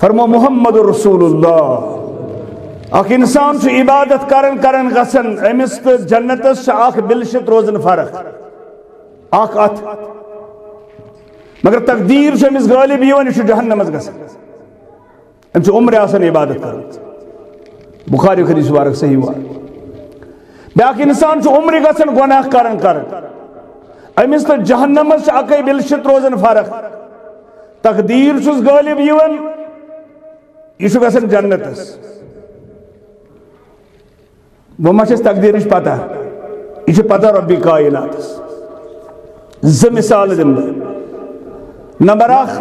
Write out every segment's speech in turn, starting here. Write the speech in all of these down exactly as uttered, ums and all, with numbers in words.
فرمو محمد رسول اللہ اخ انسان چھ عبادت کرن کرن گژھن امس تو جنتس اخ بلشت روزن فرق اخ ات مگر تقدیر چھ امس غالب یوان یہ جہنمس گژھن ام چھ عمر آسان عبادت کرن بخاری حدیث مبارک صحیح ہوا بیاکھ انسان چھ عمر گژھن گناہ کرن کرن امس تو جہنمس اکے بلشت روزن فرق تقدیر چھس غالب یوان یہ گژھن جنتس وہ ما چھس تقدیر نش پتہ یہ پتہ ربی کائنات ز مثال دن نمبر اخ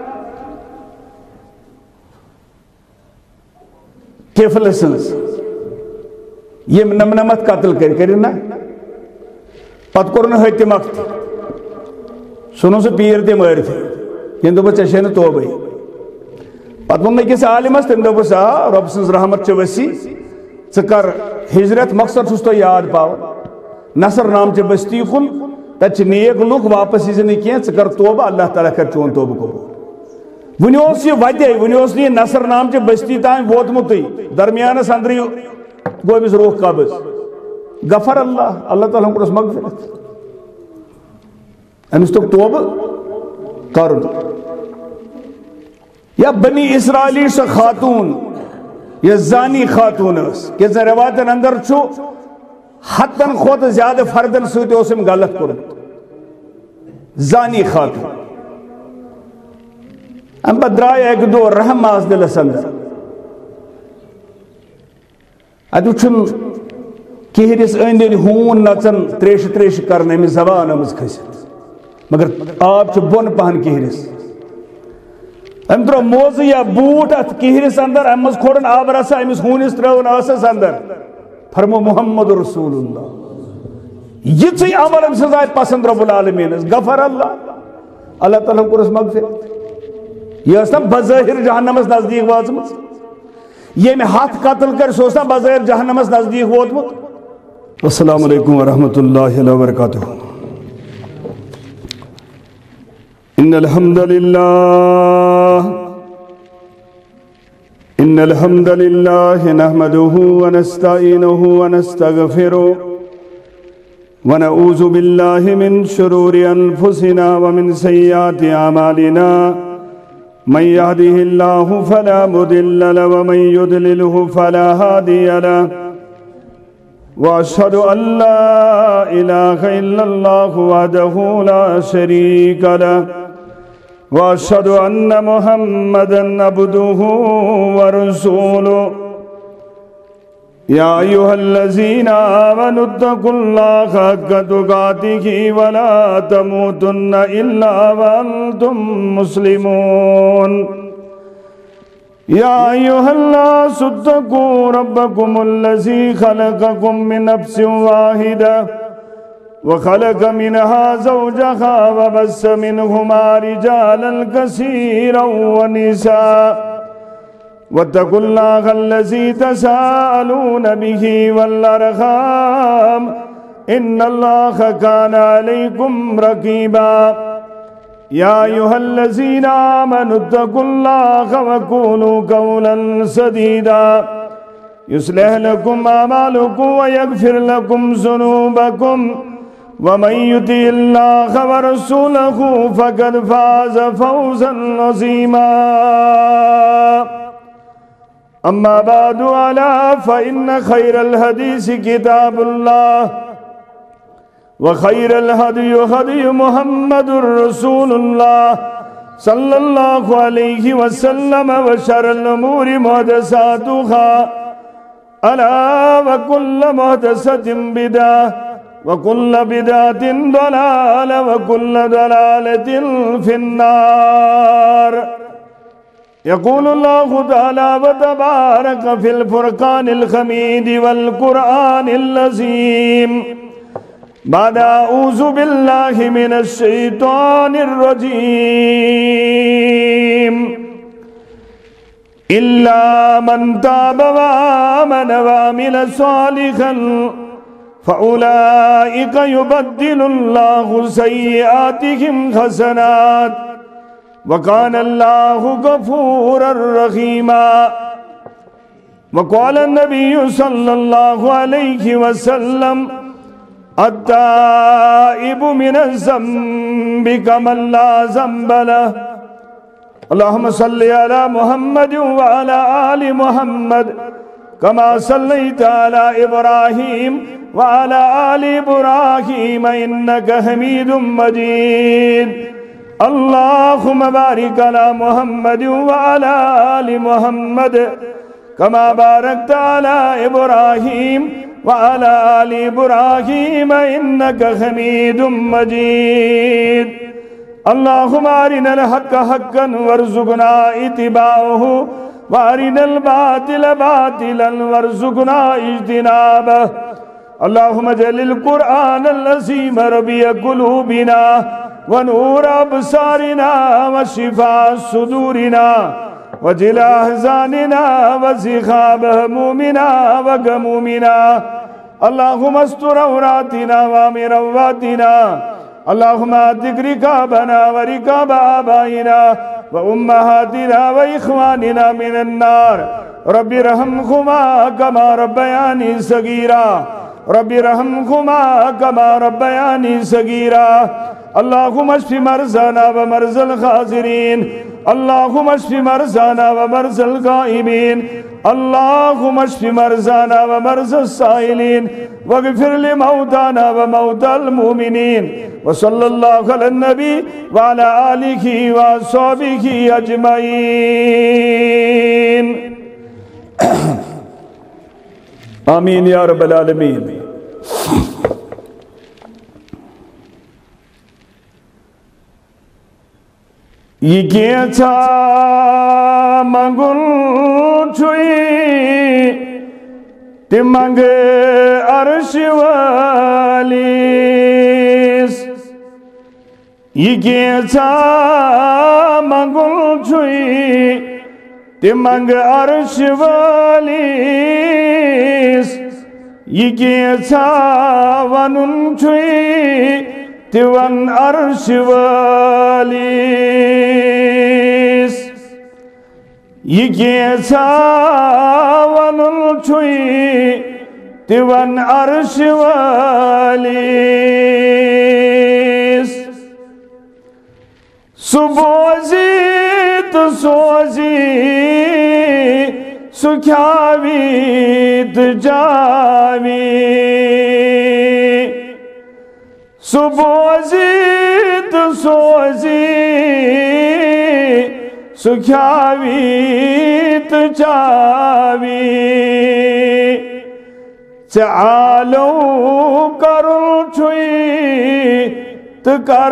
کفل سنس یم نمنمت قتل کر کرنا پت کور حتم اخ سنو سہ پیر تہ مر یم دس ے چھ توبہ پت وون أکس عالمس تم دس آ رب سن رحمت وسیع ثر ہجرت مقصد چھس تو یاد پاو نصر نام چہ بستی کن تت نیک لوگ واپس یزن کی ثر توبہ اللہ تعالیٰ کر چون توبہ قبول ون یہ وتے ون یہ نصر نام چہ بستی تان ووتمت درمیانس اندر گو امس روح قبض غفر اللہ اللہ تعالیٰ کورس مغفرت امس تو توبہ کرن یا بنی اسرائیلی سہ خاتون یہ زانی خاتون اس کہ روایتن اندر چھو حتن خود زیادہ فردن سوتے اسم غلط کرد زانی خاتون ام بدرائے ایک دو رحم آز دل اندر ادو چھن کہرس اندر ہون نچن تریش تریش کرنے میں زبان امز کھسیت مگر آپ چھ بون پہن کہرس ام ترو موز یا بوٹ ات کہرس اندر امز کھوڑن آب رسا امس ہونس ترون آسس اندر فرمو محمد رسول اللہ یہ چی عمل ام سزائے پسند رب العالمین غفر اللہ اللہ تعالیٰ کورس مغفرت یہ اسنا بظاہر جہنمس نزدیک واتمت یہ میں ہاتھ قتل کر سوچنا بظاہر جہنمس نزدیک واتمت السلام علیکم ورحمۃ اللہ وبرکاتہ ان الحمد لله ان الحمد لله نحمده ونستعينه ونستغفره ونعوذ بالله من شرور انفسنا ومن سيئات اعمالنا من يهده الله فلا مضل له ومن يضلل فلا هادي له واشهد ان لا اله الا الله وحده لا شريك له واشهد ان محمدا عبده ورسوله يا ايها الذين امنوا اتقوا الله حق تقاته ولا تموتن الا وانتم مسلمون يا ايها الناس اتقوا ربكم الذي خلقكم من نفس واحده وخلق منها زوجها وبث منهما رجالا كثيرا ونساء واتقوا الله الذي تساءلون به والارحام ان الله كان عليكم رقيبا يا ايها الذين امنوا اتقوا الله وقولوا قولا سديدا يصلح لكم اعمالكم ويغفر لكم ذنوبكم ومن يطع الله ورسوله فقد فاز فوزا عظيما اما بعد الا فان خير الحديث كتاب الله وخير الهدي هدي محمد رسول الله صلى الله عليه وسلم وشر الامور محدثاتها الا وكل محدثة بدعة وكل بدعة ضلالة وكل ضلالة في النار يقول الله تعالى وتبارك في الفرقان الحميد والقرآن العظيم بعد أعوذ بالله من الشيطان الرجيم إلا من تاب وآمن وعمل صالحا فأولئك يبدل الله سيئاتهم حسنات وكان الله غفورا رحيما. وقال النبي صلى الله عليه وسلم التائب من الذنب كمن لا ذنب له. اللهم صل على محمد وعلى آل محمد كما صليت على إبراهيم وعلى آل إبراهيم إنك حميد مجيد. اللهم بارك على محمد وعلى آل محمد كما باركت على إبراهيم وعلى آل إبراهيم إنك حميد مجيد. اللهم أرنا الحق حقا وارزقنا اتباعه وأرنا الباطل باطلا وارزقنا اجتنابه. اللهم اجعل القرآن العظيم ربيع قلوبنا ونور أبصارنا وشفاء صدورنا وجلاء أحزاننا وذهاب همومنا وغمومنا. اللهم استر عوراتنا وامن رواتنا. اللهم اعتق رقابنا ورقاب آبائنا وأمهاتنا وإخواننا من النار. رب ارحمهما كما ربياني صغيرا. رب ارحمهما كما ربياني صغيرا. اللهم اشف مرضانا ومرضى الخاسرين. اللهم اشف مرضانا ومرضى الغائبين. اللهم اشف مرضانا ومرضى السائلين واغفر لموتانا وموتى المؤمنين. وصلى الله على النبي وعلى آله وصحبه أجمعين. آمين يا رب العالمين. Yigeta mangun chui timang arshiwalis. Yigeta mangun chui timang arshiwalis. Yigeta vanun chui tiwan arshiwalis. Yigeta vanun chui tiwan arshiwalis. Subozi tu sozi sukhavit javi. Subozit sozi sukhavit javi. Ta'alu karul chui tukar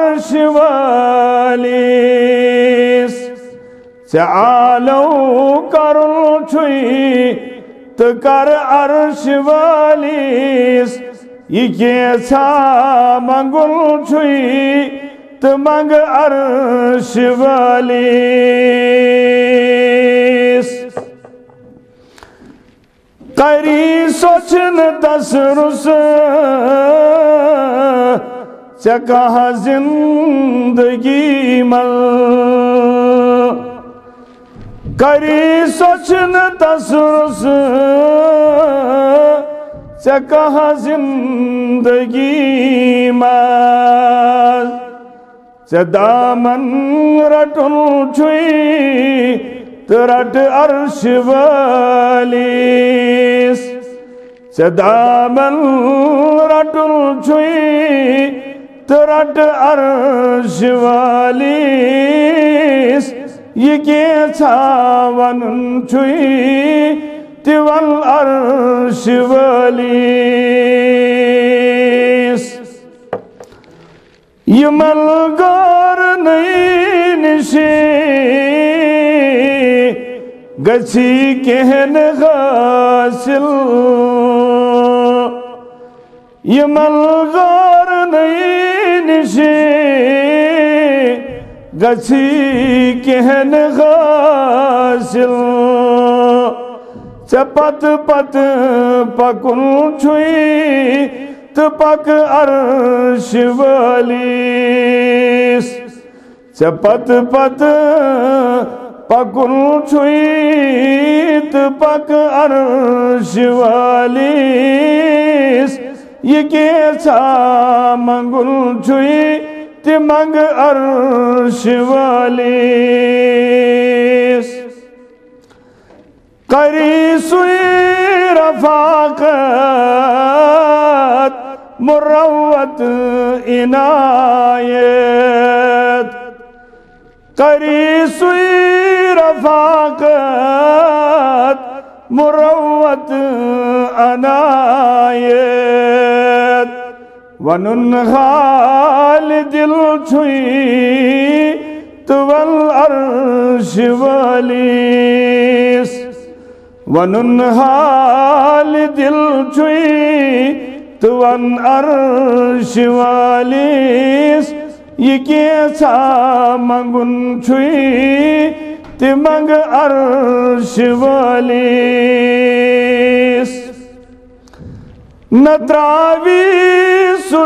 arshwalis. Ta'alu karul chui tukar arshwalis. Yigeta mangul chui tumang arshwalis. Kari sochin tasrus chakaha zindagi mal. Kari sochin tasrus چکہ زندگی ماز چدامن written چھوئی ترٹ عرش Wallace چدامن written چھوئی ترٹ عرش Wallace یہ کیسا ونن چھوئی تیوال عرش Wallace. یہ ملگار نئی نشی گچھی کہن غاسل. یہ ملگار نئی نشی گچھی کہن غاسل. چپت پت پکن چھوئی تپک عرش والیس. ژےٚ پتہٕ پتہٕ پکُن چھُے تہٕ پکہٕ عرش وٲلِس یہِ کینٛژھا منٛگُن چھُے تہِ منٛگہٕ عرش وٲلِس کری سُے رفاقت مروت عنایت کری سُے رفاقت مروت عنایت ونُن حال دل چھُے تہٕ وَل عرش وٲلِس ونُن حال دل چھُے تہٕ وَن عرش وٲلِس یہِ کینٛژھا منٛگُن چھُے تہِ منٛگہٕ عرش وٲلِس نہ ترٛاوی سُہ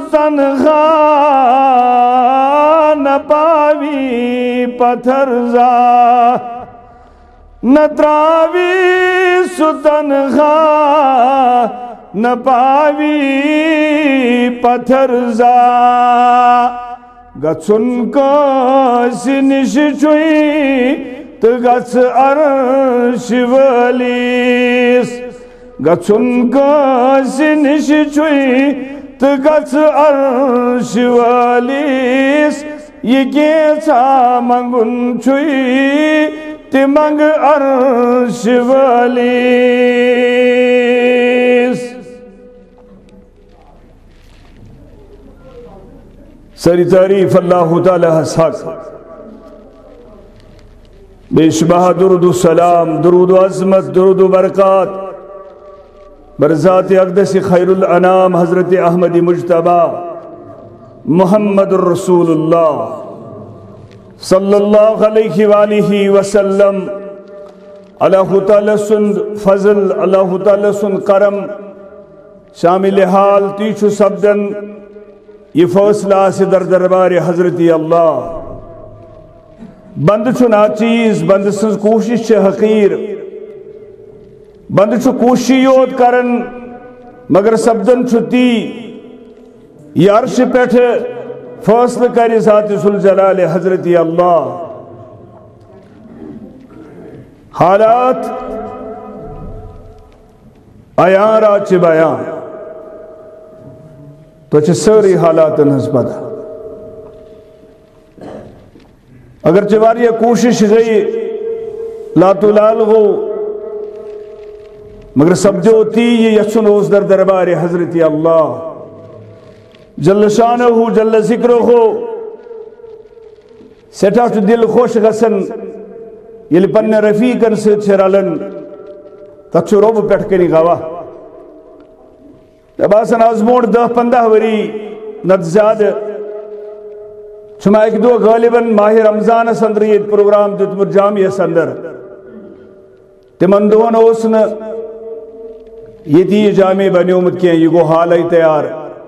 تنخواہ نہ پاوی پتھر زاہ نہ ترٛاوی سُہ تنخواہ نہ پاوی پتھر زاہ گژھُن کٲنٛسہِ نِش چھُے تہٕ گژھ عرش وٲلِس گژھُن کٲنٛسہِ نِش چھُے تہٕ گژھ عرش وٲلِس یہِ کینٛژھا منٛگُن چھُے تہِ منٛگہٕ عرش وٲلِس ساری تعریف اللہ تعالیٰ حق بے شبہ درود و سلام درود و عظمت درود و برکات برذات اقدس خیر الانام حضرت احمد مجتبی محمد الرسول اللہ صلی اللہ علیہ وآلہ وسلم اللہ تعالیٰ سند فضل اللہ تعالیٰ سند کرم شامل حال تیچو سبدن یہ فیصلہ سے در دربار حضرت اللہ بند چھو ناچیز بند سنز کوشش چھے حقیر بند چھو کوشی یود کرن مگر سبدن چھو تی یہ عرش پیٹھ فیصلہ کری ذات ذوالجلال حضرت اللہ حالات آیان راچ بیان تو چھے ساری حالات نز پتا اگر چواری کوشش گئی لاتو لال ہو مگر سب جو تی یہ یسن اوز در دربار حضرت اللہ جل شانہ ہو جل ذکر ہو سٹھا چو دل خوش غسن یلی پن رفیقن سے چھرالن تچو روب پیٹھ کنی گوا جب آسن آزموڑ دہ پندہ وری نت زیادہ چھما ایک دو غالباً ماہ رمضان سندر یہ پروگرام دیتمر جامعہ سندر تمن دون اوسن یہ تھی یہ جامعہ بنیومت کیا یہ گو حال ہی تیار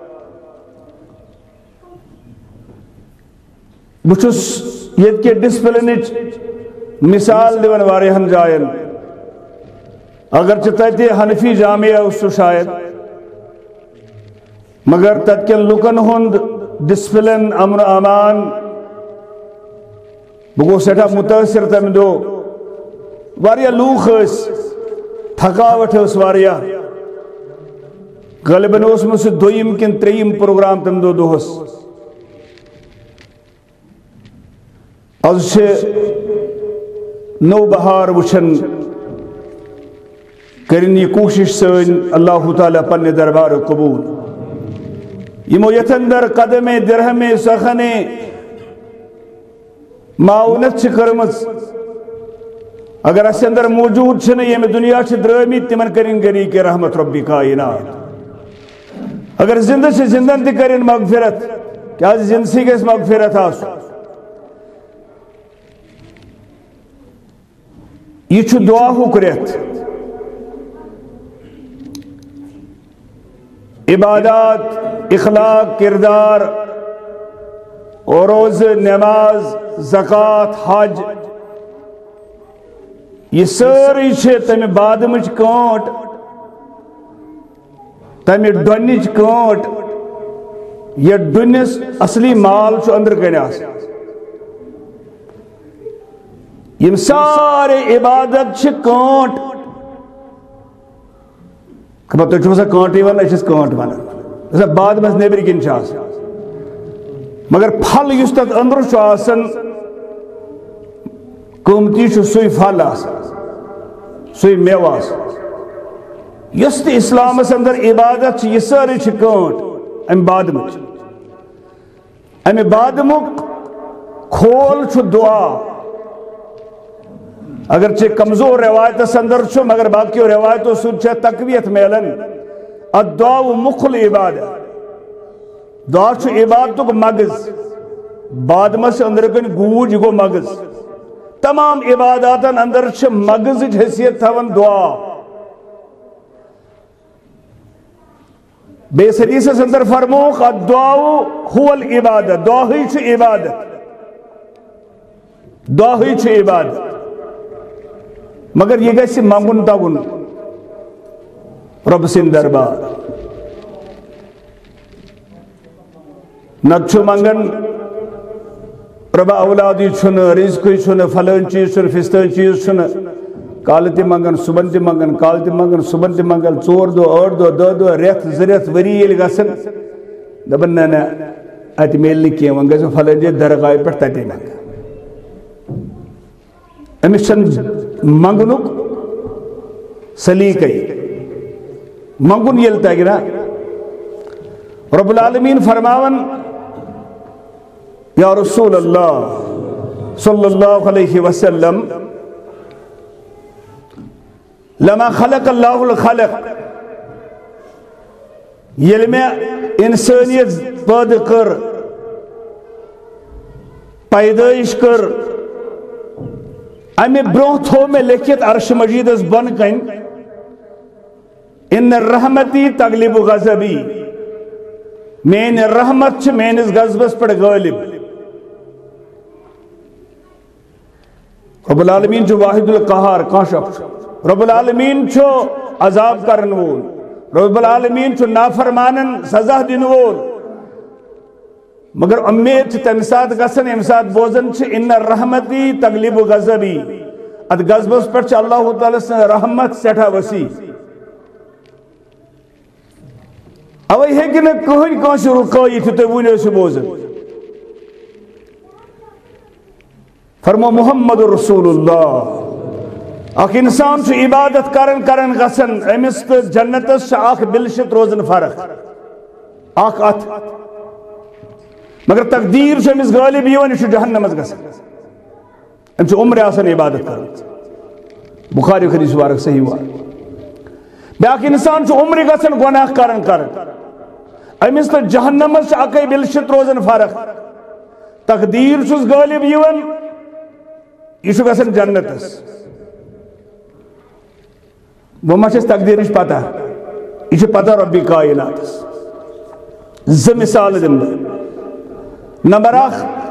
بچس یہ کے ڈسپلنچ مثال دیون واریہن جائن اگر چتاتی حنفی جامعہ اس تو شاید مگر تدکن لکن ہند ڈسپلن امن امان بگو سیٹھا متاثر تم دو واریا لوخ اس تھکاوٹ اس واریا غالباً اس میں سے دویم کن تریم پروگرام تم دو دو اس از سے نو بہار وچھن کرن یہ کوشش سن اللہ تعالیٰ پنے دربار قبول یمو یتندر قدم درہم سخن معاونت چھ کرمز اگر اس اندر موجود چھنے یہ میں دنیا چھ درمی تمن کرن گری کے رحمت ربی کائنات اگر زندہ چھ زندن تی کرن مغفرت کیا زندسی کے اس مغفرت آسو یہ چھ دعا ہو کریت عبادات اخلاق کردار اور روز نماز زکات حج یہ ساری چھے تمہیں بادمچ کانٹ تمہیں ڈونچ کانٹ یہ ڈونس اصلی مال چھو اندر کنیاس یہ سارے عبادت چھے کانٹ کبھا تو چھو سا کانٹی وانا اچھس کانٹ وانا اسا بعد میں نیبری کن چاہس مگر پھل یس تک اندر چھو آسن قومتی چھو سوئی پھل آسن سوئی میو آسن یس تی اسلام اس اندر عبادت چھے یہ سارے چھے کانٹ ام بعد میں ام بعد میں کھول چھو دعا اگرچہ کمزور روایت اندر چھو مگر باقی روایتوں سن چھے تقویت میلن الدعا مخل عبادت دعا چھو عبادتوں کو مغز بعد میں سے اندر کن گوج گو مغز تمام عباداتن اندر چھے مغز حیثیت تھون دعا بے حدیث اندر فرموخ الدعا هو العبادت دعا ہی چھو عبادت دعا ہی چھو عبادت مگر یہ گیسی مانگن تاگن رب سن دربار نچو مانگن رب اولادی چھن رزقی چھن فلن چیز چھن فستن چیز چھن کالتی مانگن صبح تی مانگن کالتی مانگن صبح تی مانگن چور دو اور دو دو دو ریت زریت وریل گسن دبن نانا آتی میل نکی مانگا سو فلن جی درگاہ پر تاتی مانگا امیشن مانگنک سلیقی مانگن یلتا گنا رب العالمین فرماون یا رسول اللہ صلی اللہ علیہ وسلم لما خلق اللہ الخلق یل میں انسانیت پید کر پیدائش کر امی برون تھو میں لکھت عرش مجید اس بن کن ان رحمتی تغلب غضبی مین رحمت چھ مین اس غضبس پر غالب رب العالمین جو واحد القہار کاشف رب العالمین چھو عذاب کرن وول رب العالمین چھو نافرمانن سزا دن وول مگر امید چھ تمساد گسن امساد بوزن چھ ان رحمتی تغلب غضبی اد غضبس پر چھ اللہ تعالیٰ سے رحمت سٹھا وسیع اوئی ہے کہ نہ کوئی کانسی رکائی تھی تو ونے سے بوزن فرمو محمد رسول اللہ اخ انسان چھ عبادت کرن کرن غسن امست جنتس چھ آخ بلشت روزن فرق آخ ات مگر تقدیر چھ امس غالب یون یہ جہنم از گسن ام چھ عمر آسن عبادت کرن بخاری حدیث وارک صحیح ہوا بیاکھ انسان چھ عمر گسن گناہ کرن کرن امس تو جہنم چھ اکی بلشت روزن فرق تقدیر چھ غالب یون یہ چھ گسن جنتس وہ ما چھس تقدیر اچھ پتہ یہ چھ پتہ ربی کائنات ز مثال دن نمبر اخ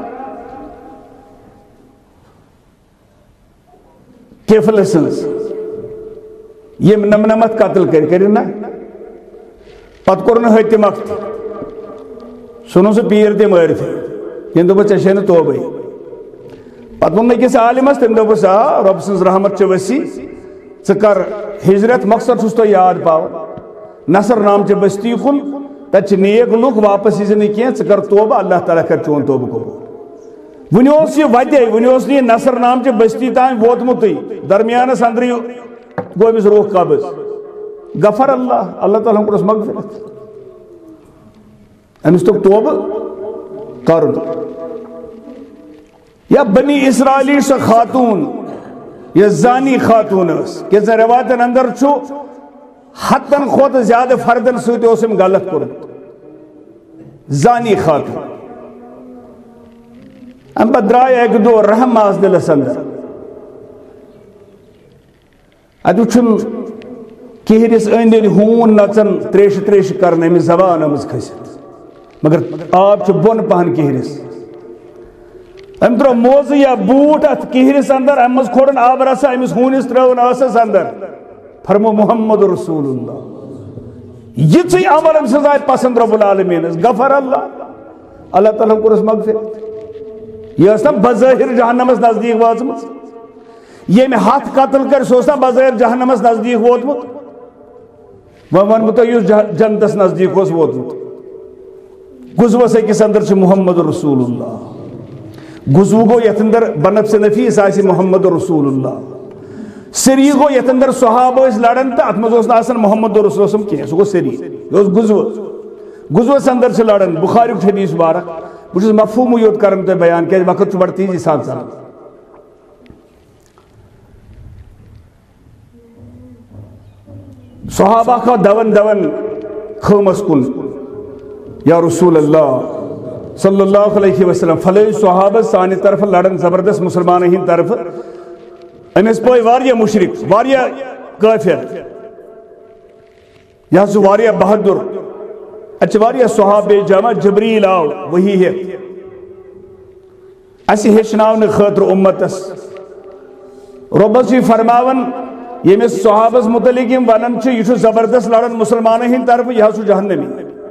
کیفل سنس یہ نمنمت قتل کر کرنا پت کرنا ہوتی مقت سنو سے پیر دے مر تھے یہ دو بچہ شہن توبہ پت من کس عالمس تم دو بسا رب سنس رحمت چھ وسیع ثکر ہجرت مقصد چھس تو یاد پاو نصر نام چھ بستی کن تچ نیک لوگ واپس ہی نہیں کیا ثکر توبہ اللہ تعالیٰ کر چون توبہ کو ونیوس یہ وجہ ونیوس یہ نصر نام چھ بستی تائیں ووت متی درمیان سندری گو امس روح قابض غفر اللہ اللہ تعالیٰ ہم کو اس مغفرت امس تو توبہ کرن یا بنی اسرائیلی سے خاتون یا زانی خاتون اس کہ روایتن اندر چھو حتن خود زیادہ فردن سویتے اسم غلط کرن زانی خاتون ام بدرائے ایک دو رحم آز دل سندر ادو چھم کہرس اندر ہون نچن تریش تریش کرنے میں زبان امز کھسیت مگر آپ چھو بون پہن کہرس ام ترو موز یا بوٹ ات کہرس اندر امس کھوڑن آب رسا امس ہونس ترون آسس اندر فرمو محمد رسول اللہ یہ عمل ام سزائے پسند رب العالمین غفر اللہ اللہ تعالیٰ کورس مغفرت یہ نا بظاہر جہنمس نزدیک واچمت یہ میں ہاتھ قتل کر سوچنا بظاہر جہنمس نزدیک ووتمت وہ ون تو اس جنتس نزدیک اس ووتمت گزوس اکس اندر چھ محمد رسول اللہ گزو گو یت اندر بنفس نفیس آسی محمد رسول اللہ سری گو یت اندر صحابہ اس لڑن تا ات مز آسان محمد رسول اللہ کی سو گو سری یہ گزو گزوس اندر چھ لڑن بخاری حدیث مبارک بہت مفہوم یوت کرم تو بیان کہ وقت چھ بڑھ تیزی سان سان صحابہ کا دون دون خمس کن یا رسول اللہ صلی اللہ علیہ وسلم فلے صحابہ سانی طرف لڑن زبردست مسلمان ہی طرف امس پوئی واریہ مشرک واریہ کافر یہاں سے واریہ بہادر اچھا واریہ صحابہ جمع جبریل آو وہی ہے ایسی ہشناون خاطر امتس رب سی فرماون یہ میں صحابس متعلق ونن چھ یہ زبردست لڑن مسلمان ہی طرف یہ سو جہنمی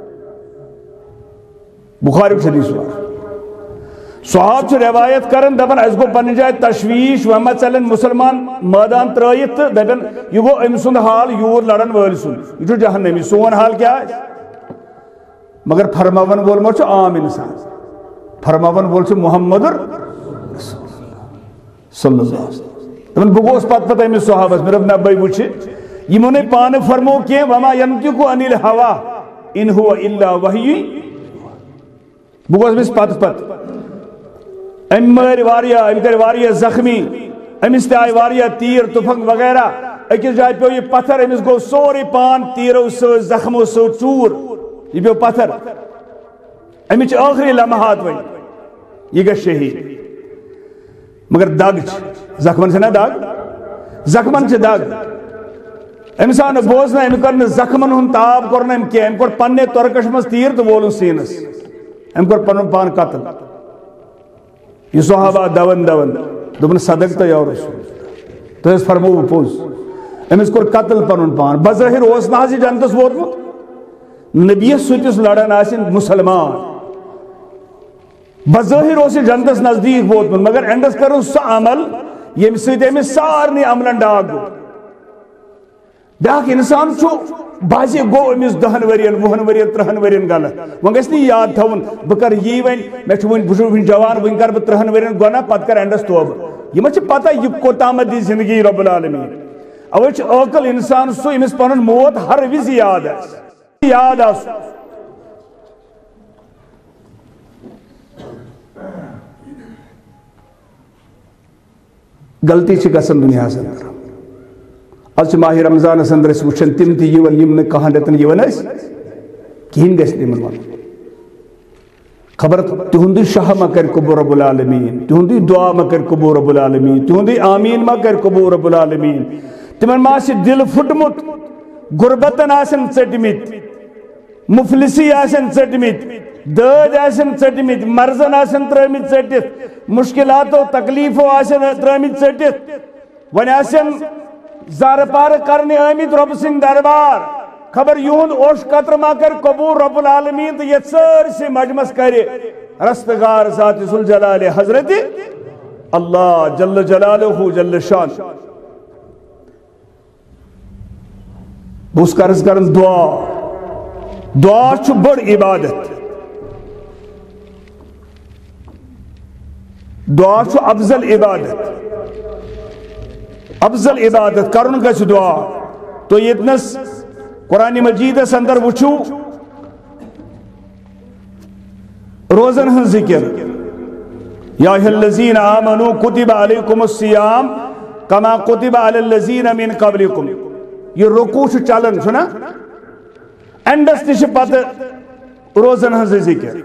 بخاری حدیث وار صحاب چھ روایت کرن دپن اس کو پن جائے تشویش وما چلن مسلمان میدان ترائیت دپن یہ گو ام سند حال یور لڑن وال سن یہ جہنمی سون حال کیا ہے مگر فرماون بول مو چھ عام انسان فرماون بول چھ محمد رسول اللہ صلی اللہ علیہ وسلم دپن بگوس پت پتہ امس صحابس میرا نبی وچھ یمو نے پان فرمو کہ وما ينطق عن الهوى ان هو الا وحی بگوس مس پت پت ام مر واریا ام کر واریا زخمی امس تے واریا تیر تفنگ وغیرہ اکس جائے پہ یہ پتھر امس گو سوری پان تیرو سو زخمو سو چور یہ پہ پتھر امچ آخری لمحات وی یہ گا شہید مگر داغ زخمن سے نہ داغ زخمن سے داغ امسان بوزنا ام کرن زخمن ہن تاب کرنا ام کیا ام کر پنے ترکش مز تیر تو بولن سینس ام کر پنن پان قتل یہ صحابہ دون دون دبن صدقت یا رسول تو اس فرمو پوز امس کر قتل پنن پان بظاہر اوس نہ حضی جنتس ووتمت نبی سوتس لڑن آسن مسلمان بظاہر اوس جنتس نزدیک ووتمت مگر اینڈس کرو سہ عمل یم سۭتۍ أمِس سارنٕے عملن ڈاک گوٚو بیاکھ انسان چھُ باسے گوٚو أمِس دہن ؤرین وُہن ؤرین ترہن ؤرین غلط وۄنۍ گژھِ نہٕ یاد تھاوُن بہٕ کر یی وۄنۍ مےٚ چھُ وُنہِ بہٕ چھُس وُنہِ جوان وُنہِ کر بہٕ ترہن ؤرین گۄناہ پتہٕ کر اینڈس توبہٕ یِمن چھِ پتہ یہِ کوٚتامتھ دی زندگی رب العالمیٖن اوے چھُ عٲقل انسان سُہ ییٚمِس پنُن موت ہر وِزِ یاد آسہِ یاد آسُن غلطی چھ گژھان دنیاہس اندر آج ماہ رمضان اندر وچھان تم تہ یون یم نہ کہان رٮ۪تن یون کہین گژھِ تمن ون خبر تہند شاہ ما کر قبول رب العالمین تہند دعا ما کر قبول رب العالمین تہند آمین ما کر قبول رب العالمین تمن ما چھ دل پھٹمت غربتن آسن ژٹمت مفلسی آسن ژٹمت دٲدۍ آسن ژٹمت مرزن آسن ترٲمٕتۍ ژٔٹِتھ مشکلاتو تکلیفو آسن ترٲمٕتۍ ژٔٹِتھ وۄنۍ آسن زار پار کرنے آمت رب سنگ دربار خبر یہند اوش قطر ما کر قبول رب العالمین تو یہ سارسی مجمس کرے رستگار ذات ذوالجلال حضرت اللہ جل جلالہ جل شان بوس کرس کرن دعا دعا چھ بڑ عبادت دعا چھ افضل عبادت افضل عبادت کرن گژھِ دعا تو یتنس قرآن مجید اندر وچھو روزن ہن ذکر یا ایھا الذین آمنوا کتب علیکم الصیام کما کتب علی الذین من قبلکم یہ رکوع چھ چلن چھنا اینڈس تہ چھ پتہ روزن ہن ذکر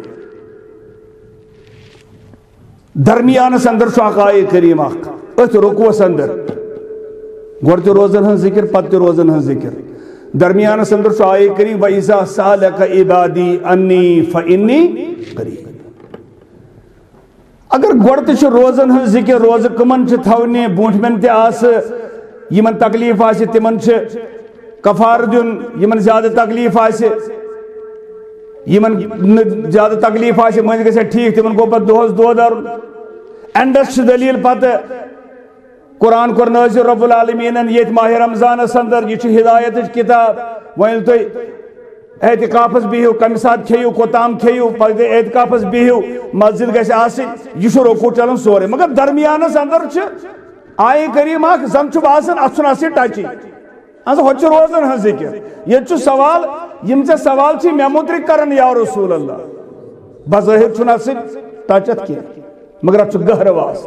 درمیانس اندر چھ اکھ آیہ کریم اکھ اتھ رکوعس اندر گوڑ تہ روزن ہن ذکر پتہ تہ روزن ہن ذکر درمیانس اندر چھ آیہ کریم وَإِذَا سَأَلَكَ عِبَادِي أَنِّي فَإِنِّي قَرِيبٌ اگر گوڑ تہ روزن ہن ذکر روز کمن چھ تھونی بونٹھ تے آس یمن تکلیف آسہ تمن چھ کفار دیون یمن زیادہ تکلیف آسہ یمن زیادہ تکلیف آسہ مز گژھِ ٹھیک تمن گو پتہ دۄہس دۄہ درُن اینڈس چھ دلیل پتہ قرآن کور نازل رب العالمین یت ماہ رمضانس اندر یہ چھ ہدایت کتاب ون تھی اعتکافس بہو کم سات کھیو کوتام کھیو پتہ اعتکافس بہو مسجد گژھِ آسٕنۍ یہ چھ رکوع چلان سورے مگر درمیانس اندر چھ آئے کریم اخ زن چھ باسان اتھ چھُنہٕ آسان ٹچی اصل ہوت چھ روزن ہن ذکر یہ چھ سوال یم ژے سوال چھ مے متعلق کرن یا رسول اللہ بظاہر چھُنہٕ اتھ سۭتۍ ٹچ اتھ کینٛہہ مگر اتھ چھ گہر واسطہ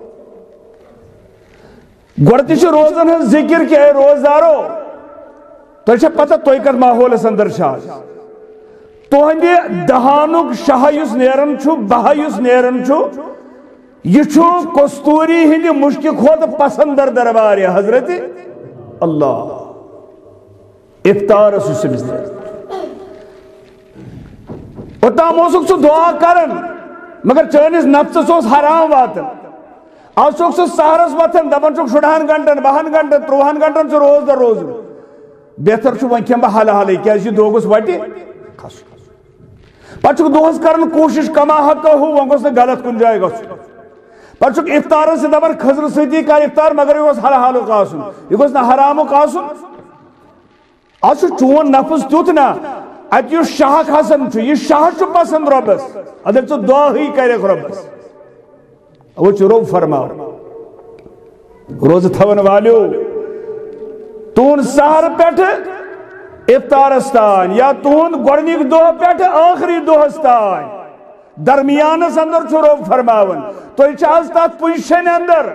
گوڑ تہ چھ روزن ہن ذکر کہ اے روزدارو تہ چھ پتہ تُہۍ کتھ ماحولس اندر چھا تہندِ دہانُک شاہ یُس نیران چھُ بہہ یُس نیران چھُ یہ چھُ کستوری ہند مشک کھوت پسندر دربار حضرت اللہ افطار اس اوتام اوسُکھ سُہ دعا کران مگر چٲنِس نفسس اوس حرام واتان آز چھُکھ سُہ سحرس وتھان دپان چھُکھ شُراہن گنٹن بہن گنٹن ترٛوہن گنٹن چھُ روز دۄہ روزُن بہتر چھُ وۄنۍ کھٮ۪مہٕ بہٕ حلہٕ حلٕے کیازِ یہِ دۄہ گوٚژھ وتہِ کھسُن پتہٕ چھُکھ دۄہس کران کوٗشش کما حقہ ہُہ وۄنۍ گوٚژھ نہٕ غلط کُنہِ جایہِ گژھُن پتہٕ چھُکھ افطارس سۭتۍ دپان خضرٕ سۭتی کر افطار مگر یہِ گوٚژھ حلہٕ حلُک آسُن یہِ گوٚژھ نہٕ حرامُک آسُن آز چھُ چون نفس تیُتھ نا اتہِ یُس شاہ کھسان چھُ یہِ شاہ چھُ پسند رۄبس اگر ژٕ دۄہٕے کرکھ رۄبس وہ چھُ رۄب فرماوان روزٕ تھاون والیو تُہُنٛد سحر پٮ۪ٹھٕ افطارس تانۍ یا تُہُنٛد گۄڈنِکۍ دۄہ پٮ۪ٹھٕ ٲخری دۄہس تانۍ درمیانس اندر چھُ رۄب فرماوان تُہۍ چھِ آز تتھ پُزِشنہِ اندر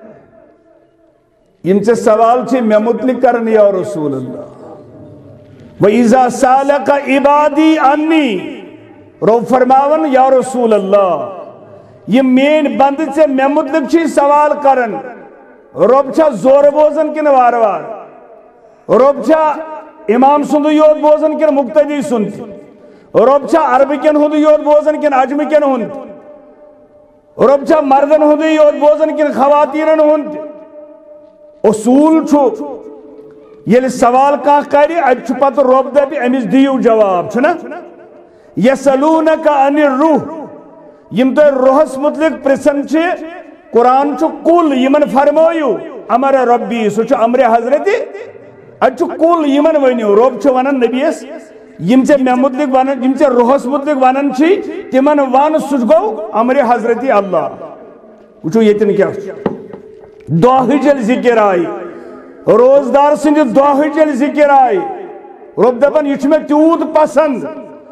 یم ژےٚ سوال چھِ مےٚ متعلق کران یا رسول اللہ وَإِذَا سَأَلَكَ عِبَادِي عَنِّي رۄب فرماوان یا رسول اللہ یہ میٲنۍ بندٕ ژےٚ مےٚ متعلق چھِ سوال کران رۄب چھا زورٕ بوزان کِنہٕ وارٕ وارٕ رۄب چھا امام سُنٛدُے یوت بوزان کِنہٕ مقتدی سُنٛد تہِ رۄب چھا عربہٕ کٮ۪ن ہُنٛدُے یوت بوزان کِنہٕ عجمہٕ کٮ۪ن ہُنٛد تہِ رۄب چھا مردن ہُنٛدُے یوت بوزان کِنہٕ خواتیٖنن ہُنٛد تہِ اصوٗل چھُ ییٚلہِ سوال کانٛہہ کرِ اتہِ چھُ پتہٕ رۄب دپہِ أمِس دِیِو جواب چھُنہ یسألوٗنَکَ عَنِ الرُّوحِ یم تۄہہِ روحس متعلق پرژھان چھِ قرآن چھُ کُل یمن فرمٲیِو امر ربی سُہ چھُ امرِ حضرتِ اتہِ چھُ کُل یمن ؤنِو رۄب چھُ ونان نبیس یم ژےٚ مےٚ متعلق ونان یم ژےٚ روحس متعلق ونان چھِ تمن ون سُہ گوٚو امرِ حضرتِ اللہ وٕچھو ییٚتٮ۪ن کیاہ چھُ دۄہٕچ ییٚلہِ ذِکر آیہِ روزدار سٕنٛدِ دۄہٕچ ییٚلہِ ذِکر آیہِ رۄب دپان یہِ چھُ مےٚ تیوٗت پسند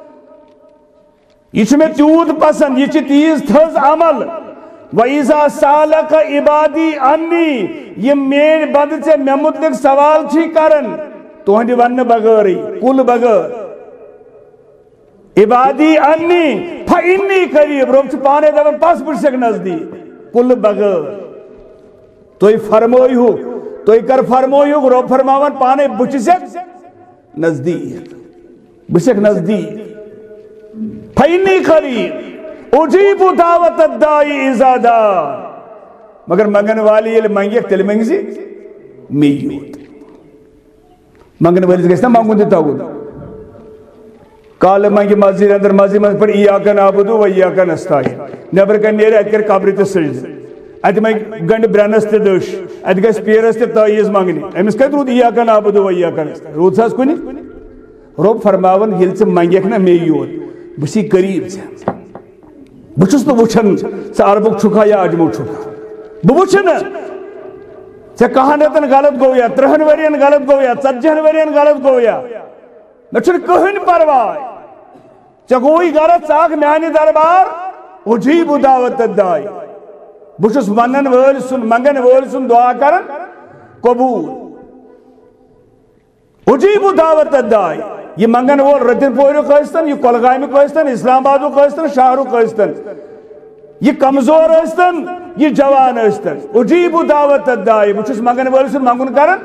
یہ چھُ مےٚ تیوٗت پسند یہ چھِ تیٖژ تھٔز عمل وَإِذَا سَأَلَكَ عِبَادِي عَنِّي یم میٲنۍ بندٕ ژےٚ مےٚ متعلق سوال چھِ کران تُہنٛدِ وننہٕ بغٲرٕے کُل بغٲر عِبادی عَنِّي فَإِنِّي قریٖب رۄب چھُ پانے دپان پس بہٕ چھُسکھ نزدیٖک کُل بغٲر تُہۍ فرمٲیہُکھ تُہۍ کر فرمٲیہُکھ رۄب فرماوان پانے بہٕ چھُسکھ نزدیٖک بہٕ چھُسکھ نزدیٖک فَإِنِّي قریٖب اُجیٖبُ دعوت الداعی اِذا دعان مگر منگن والی ییٚلہِ منگیکھ تیٚلہِ منگزِ مےٚ یوت منگن وٲلِس گژھِ نا منگُن تہِ تگُن کالہٕ منگہِ مسجد اندر مسجد منٛز پٲٹھۍ اِیاکَ نعبُدُ وَإِیاکَ نَسْتَعیٖن نیبرٕ کنہِ نیرِ اَتہِ کَرِ قبرِ تہِ سجدٕ اتہِ منگہِ گنڈِ برٛنس تہِ دٔش اتہِ گژھِ پیرس تہِ تعیٖز منگنہِ أمِس کتہِ روٗد اِیاکَ نعبُدُ وَإِیاکَ نَسْتَعیٖن روٗد حظ کُنہِ رۄب فرماوان ییٚلہِ ژٕ منگیکھ نا مےٚ یوت بہٕ چھُسے قریٖب ژےٚ بہٕ چھُس نہٕ وٕچھان ژٕ عربُک چھُکھا یا عجمُک چھُکھا بہٕ وٕچھٕ نہٕ ژےٚ کہن رٮ۪تن غلط گوٚو یا ترٕہن ؤرین غلط گوٚو یا ژتجِہن ؤرین غلط گوٚو یا مےٚ چھُنہٕ کٕہٕنۍ پرواے ژےٚ گوٚوُے غلط ژٕ آکھ میانہِ دربار اُجیٖبُ دعوت الداعی بہٕ چھُس ونن وٲلۍ سُنٛد منگن وٲلۍ سُنٛد دعا کران قبوٗل اُجیٖبُ دعوت الداعی یہ منگن وول رتن پوریُک ٲسۍتن یہ کۄلگامیُک ٲسۍتن اسلام آبادُک ٲسۍتن شہرُک ٲسۍتن یہ کمزور ٲسۍتن یہ جوان ٲسۍتن اُجیٖبُ دعوت الداعی بہٕ چھُس منگن وٲلۍ سُنٛد منگُن کران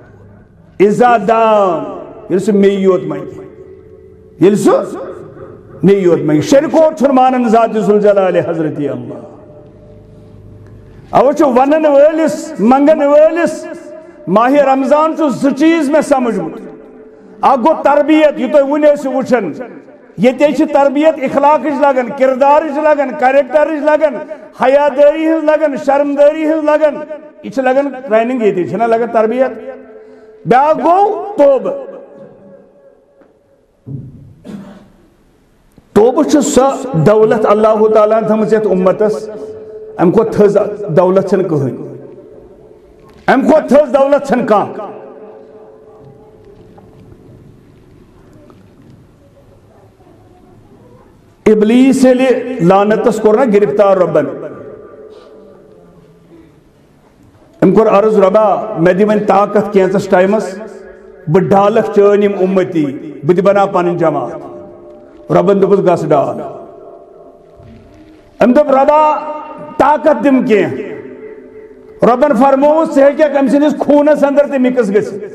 اِذا دعان ییٚلہِ سُہ مےٚ یوت منگہِ ییٚلہِ سُہ نیوت میں شرکوٹ چھن مانن ذات ذوالجلال حضرت اللہ اوچ ونن ولس منگن ولس ماہ رمضان چھ ز چیز میں سمجھمت اکھ گو تربیت یہ تھی ون وچھن یہ تربیت اخلاق لگن کردار لگن کریکٹر لگن حیا داری ہز لگن شرم داری ہز لگن یہ لگن ٹریننگ یہ چھنا لگن تربیت بیاکھ گو توبہ توبہ چھ سا دولت اللہ تعالیٰ تھمژ یتھ امتس ام کو تھز دولت چھن کہین ام کو تھز دولت چھن کان ابلیس ییٚلہِ لعنتس کوٚر نا گرفتار رۄبن أمۍ کوٚر عرض رۄبا مےٚ دِ وۄنۍ طاقت کینٛژس ٹایمس بہٕ ڈالکھ چٲنۍ یِم اُمتی بہٕ تہِ بناو پنٕنۍ جماعت رۄبن دوٚپُس گژھ ڈال أمۍ دوٚپ رۄبا طاقت دِم کینٛہہ رۄبن فرمووُس ژٕ ہیٚککھ أمۍ سٕنٛدِس خوٗنس انٛدر تہِ مِکس گٔژھِتھ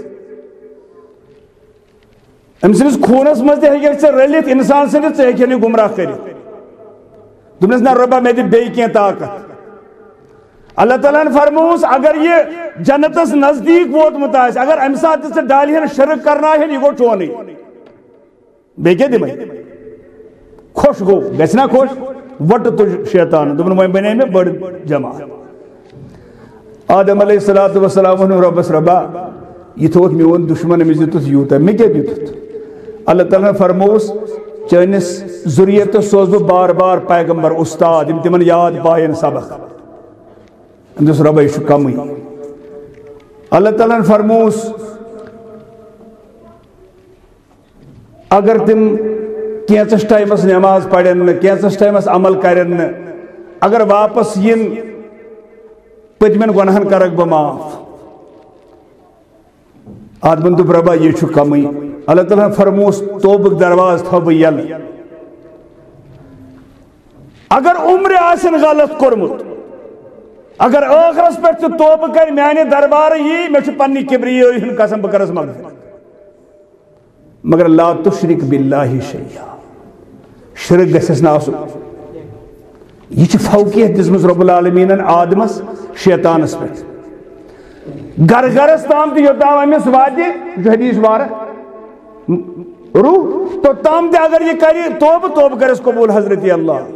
أمۍ سٕنٛدِس خوٗنس منٛز تہِ ہیٚککھ ژٕ رٔلِتھ اِنسان سٕنٛدِس ژٕ ہیٚککھ یہِ گمراہ کٔرِتھ دوٚپنس نہ رۄبا مےٚ دِ بیٚیہِ کینٛہہ طاقت اللہ تعالیٰ ہن فرمووُس اگر یہ جنتس نزدیک ووتمُت آسہِ اگر امہِ ساتہٕ تہِ ژٕ ڈالہِ ہن شرک کرناوہن یہِ گوٚو چونٕے بیٚیہِ کیٛاہ دِمے خۄش گوٚو گژھِ نا خۄش وۄٹہٕ تُج شیطان دوٚپُن وۄنۍ بنے مےٚ بٔڑ جماعت آدم علیہ الصلوٰۃ والسلام ووٚن رۄبس رۄبا یہِ تھوٚوُتھ میون دُشمن أمِس دِتُتھ یوٗتاہ مےٚ کیٛاہ دِتُتھ اللہ تعالیٰ ہن فرمووُس چٲنِس ذُریتس سوز بہٕ بار بار پیغمبر اُستاد یِم تِمن یاد پاین سبق أمۍ دوٚپُس رۄبا یہِ چھُ کمٕے اللہ تعالیٰ ہن فرمووُس اگر تِم کینٛژس ٹایمس نٮ۪ماز پرن نہٕ کینٛژس ٹایمس عمل کرن نہٕ اگر واپس یِن پٔتمٮ۪ن گۄنہن کرکھ بہٕ معاف آدمن دوٚپ رۄبا یہِ چھُ کمٕے اللہ تعالیٰ ہن فرمووُس توبُک درواز تھاو بہٕ یلہٕ اگر عمرِ آسن غلط کوٚرمُت اگر ٲخرس پٮ۪ٹھ ژٕ توبہٕ کر میانہِ دربارٕ یی مےٚ چھُ پننہِ کبرِیٲیی ہُنٛد قسم بہٕ کرس مغفرت مگر لا تشرک باللہ شیئا شرک گژھٮ۪س نہٕ آسُن یہ چھِ فوقیت دِژمٕژ رۄب العالمیٖنن آدمس شیطانس پٮ۪ٹھ گر گرس تام تہِ یوٚتام أمِس واتہِ یہِ چھُ حدیث واریاہ روح توٚتام تہِ اگر یہِ کرِ توبہٕ توبہٕ کرس قبوٗل حضرت اللہ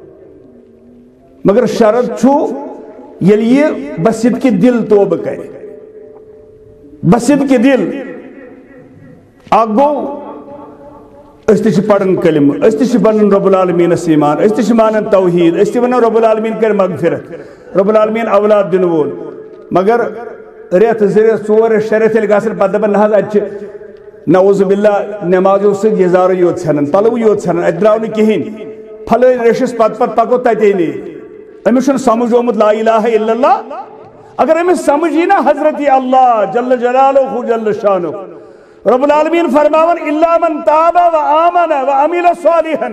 مگر شرط چھُ ییٚلہِ یہِ بصدقہِ دل توبہٕ کرِ بصدقہِ دل اکھ گوٚو أسۍ تہِ چھِ پران کلمہٕ أسۍ تہِ چھِ پنُن رۄب العالمیٖنس ایٖمان أسۍ تہِ چھِ مانان توحیٖد أسۍ تہِ ونان رۄب العالمیٖن کرِ مغفرت رۄب العالمیٖن اولاد دِنہٕ وول مگر رٮ۪تھ زٕ رٮ۪تھ ژور رٮ۪تھ شےٚ رٮ۪تھ ییٚلہِ گژھن پتہٕ دپان نہ حظ اَتہِ چھِ نعوذ باللہ نٮ۪مازو سۭتۍ یزارٕ یوت ژھٮ۪نان پلو یوت ژھٮ۪نان اَتہِ درٛاو نہٕ کِہیٖنۍ پھلٲنۍ ریٚشس پتہٕ پتہٕ پکو تتے نیٖرِ أمِس چھُنہٕ سمجھ آمُت لا الہ الا اللہ اگر أمِس سمجھ یی نا حضرت اللہ جل جلالہ جل شانہ رب العالمین فرماون الا من تاب و آمن و عمل صالحا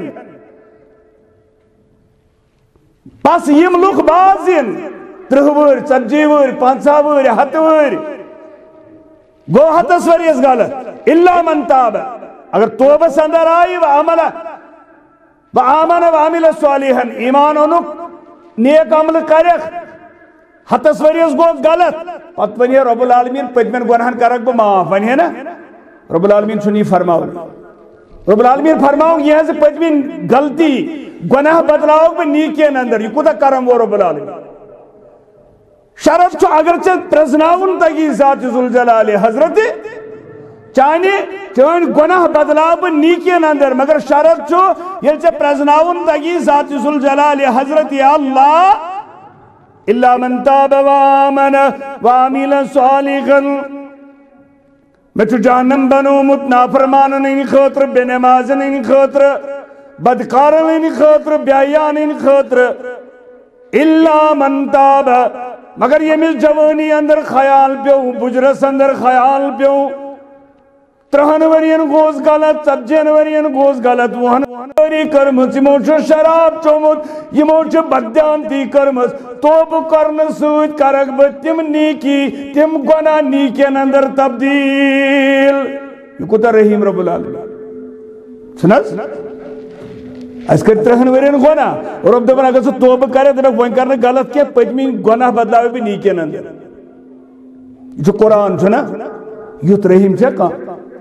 پس یم لُکھ باز یِن ترٕہ وٕہٕرۍ ژتجی وٕہٕرۍ پنژاہ وٕہٕرۍ ہتہٕ وٕہٕرۍ گوٚو ہتس ؤرِیس غلط الا من تاب اگر توبس اندر آیہِ و عمل و آمن و عمل صالحا ایمان اونُکھ نیک عمل کرکھ ہتس ؤرِیس گوٚو غلط پتہٕ ونہِ رب العالمیٖن پٔتمٮ۪ن گۄنہن کرکھ بہٕ معاف ونہِ ہے نا رب العالمیٖن چھُنہٕ یہِ فرماوان رب العالمیٖن فرماوُن یِہنٛزِ پٔتمہِ غلطی گۄناہ بدلاوکھ بہٕ نیٖکین اندر یہِ کوٗتاہ کرم وول رب العالمیٖن شرط چھُ اگر ژےٚ پرٛزناوُن تگی ذات ذوالجلال حضرت چانہِ چٲنۍ گۄناہ بدلاو بہٕ نیٖکین اندر مگر شرط چھُ ییٚلہِ ژےٚ پرٛزناوُن تگی ذات ذوالجلال حضرت اللہ الا من تاب و آمن و عمل صالحا مےٚ چھُ جہنم بنومُت نافرمانن ہٕنٛدِ خٲطرٕ بے نمازن ہٕنٛدِ خٲطرٕ بدکارن ہٕنٛدِ خٲطرٕ بے حیاہن ہٕنٛدِ خٲطرٕ الا من تاب مگر ییٚمِس جوٲنی اندر خیال پیوٚو بُجرس اندر خیال پیوٚو ترہن ورین گوس غلط ژتجین ورین گوس غلط وُہن ؤری کٔرمٕژ یِمو چھُ شراب چوٚمُت یِمو چھِ بددیانتی کٔرمٕژ توبہٕ کرنہٕ سۭتۍ کرکھ بہٕ تِم نیٖکی تِم گۄناہ نیٖکین اندر تبدیل یہ کوٗتاہ رحیٖم رۄب العالمیٖن چھُنہٕ حظ اس کر ترہن ورین گونا رب دبن اگر سو توبہ کرے دبن وہیں کرنے غلط کیا پتمی گناہ بدلاوے بھی نیکین اندر جو قرآن چھو نا یوت رحیم چھے کام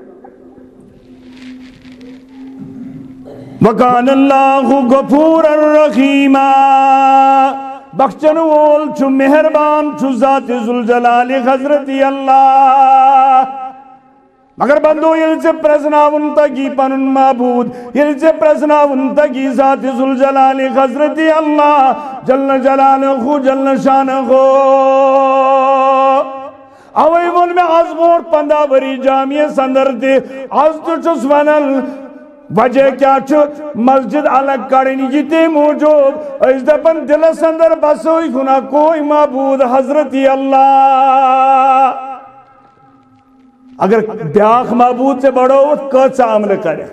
وَقَانَ اللَّهُ غَفُورًا رَحِيمًا بخشن وول چھو مہربان چھو ذات ذوالجلال حضرت اللہ مگر بندو یل سے پرزناون تگی پنن معبود یل سے پرزناون تگی ذات ذوالجلال حضرت اللہ جل جلالہ جل شانہ اوئی من میں آز مور پندہ بری جامعہ سندر دے آز تو چس ونل وجہ کیا چھو مسجد الگ کرنی جیتے موجود اس دپن دل سندر بسوئی گنا کوئی معبود حضرت اللہ اگر بیاخ معبود سے بڑھو کچھ عمل کرے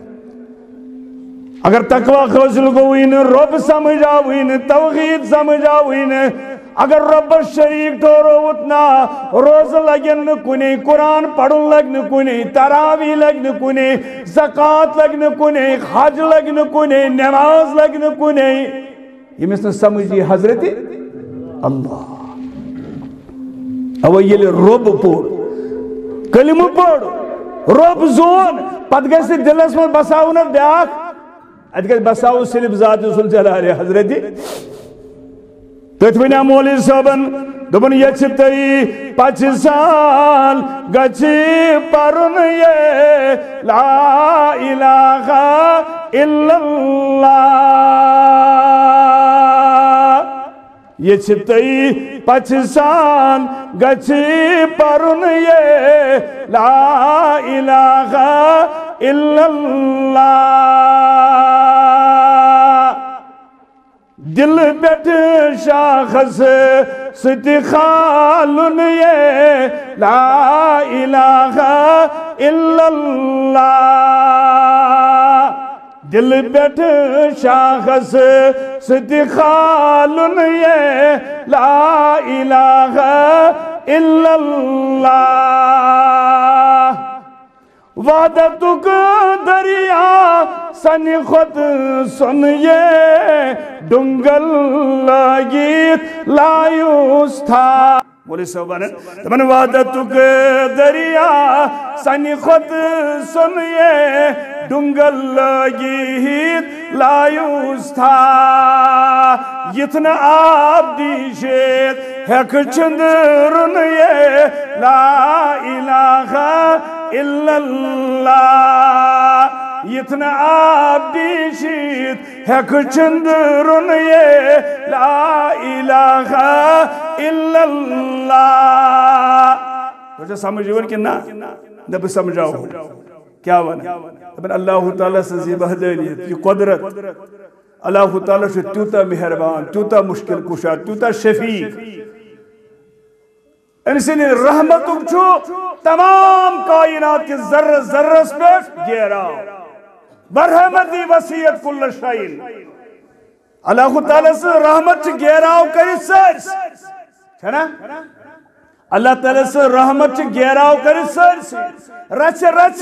اگر تقوی خزل گوئین رب سمجھاوئین توحید سمجھاوئین اگر رب شریک ٹورو اتنا روز لگن کنے قرآن پڑھن لگن کنے تراوی لگن کنے زکاة لگن کنے حج لگن کنے نماز لگن کنے یہ مثل سمجھی حضرت اللہ او یہ رب پور کلمہ پڑھ رب زون پت گئے سے دلس میں بساؤ نا بیاک ات گئے بساؤ صرف ذات ذوالجلال حضرت تتوینا مولی صاحبن دبن یہ چھتائی پچ سال گچی پرن یہ لا الہ الا اللہ یہ چھتائی پچ سال گچی پرن یہ لا الہ الا اللہ دل بیٹ شاخص ستی خالن یہ لا الہ الا اللہ دل بیٹ شاخص ستی خالن یہ لا الہ الا اللہ وعدتک دریا سن خود سن یہ ڈنگل لگیت لایوس تھا بولی صحبانن تمن وعدتک دریا سن خود سن یہ ڈنگل لگیت لایوس تھا یتن آب دیشیت حق چندرن یہ لا الہ الا اللہ یتنا آب دیشیت حق چندرن یہ لا الہ الا اللہ تو سمجھون کہ نا نب سمجھاؤ کیا وانا اللہ تعالیٰ سے زیبہدانیت یہ قدرت اللہ تعالیٰ سے تیوتا مہربان تیوتا مشکل کشا تیوتا شفیق انسان رحمتک چھو تمام کائنات کے ذر ذرس پر گیراؤ برحمتی وسیعت کل شائن اللہ تعالیٰ سے رحمت چھ گیراؤ کری سرس چھنا اللہ تعالیٰ سے رحمت چھ گیراؤ کری سرس رچ رچ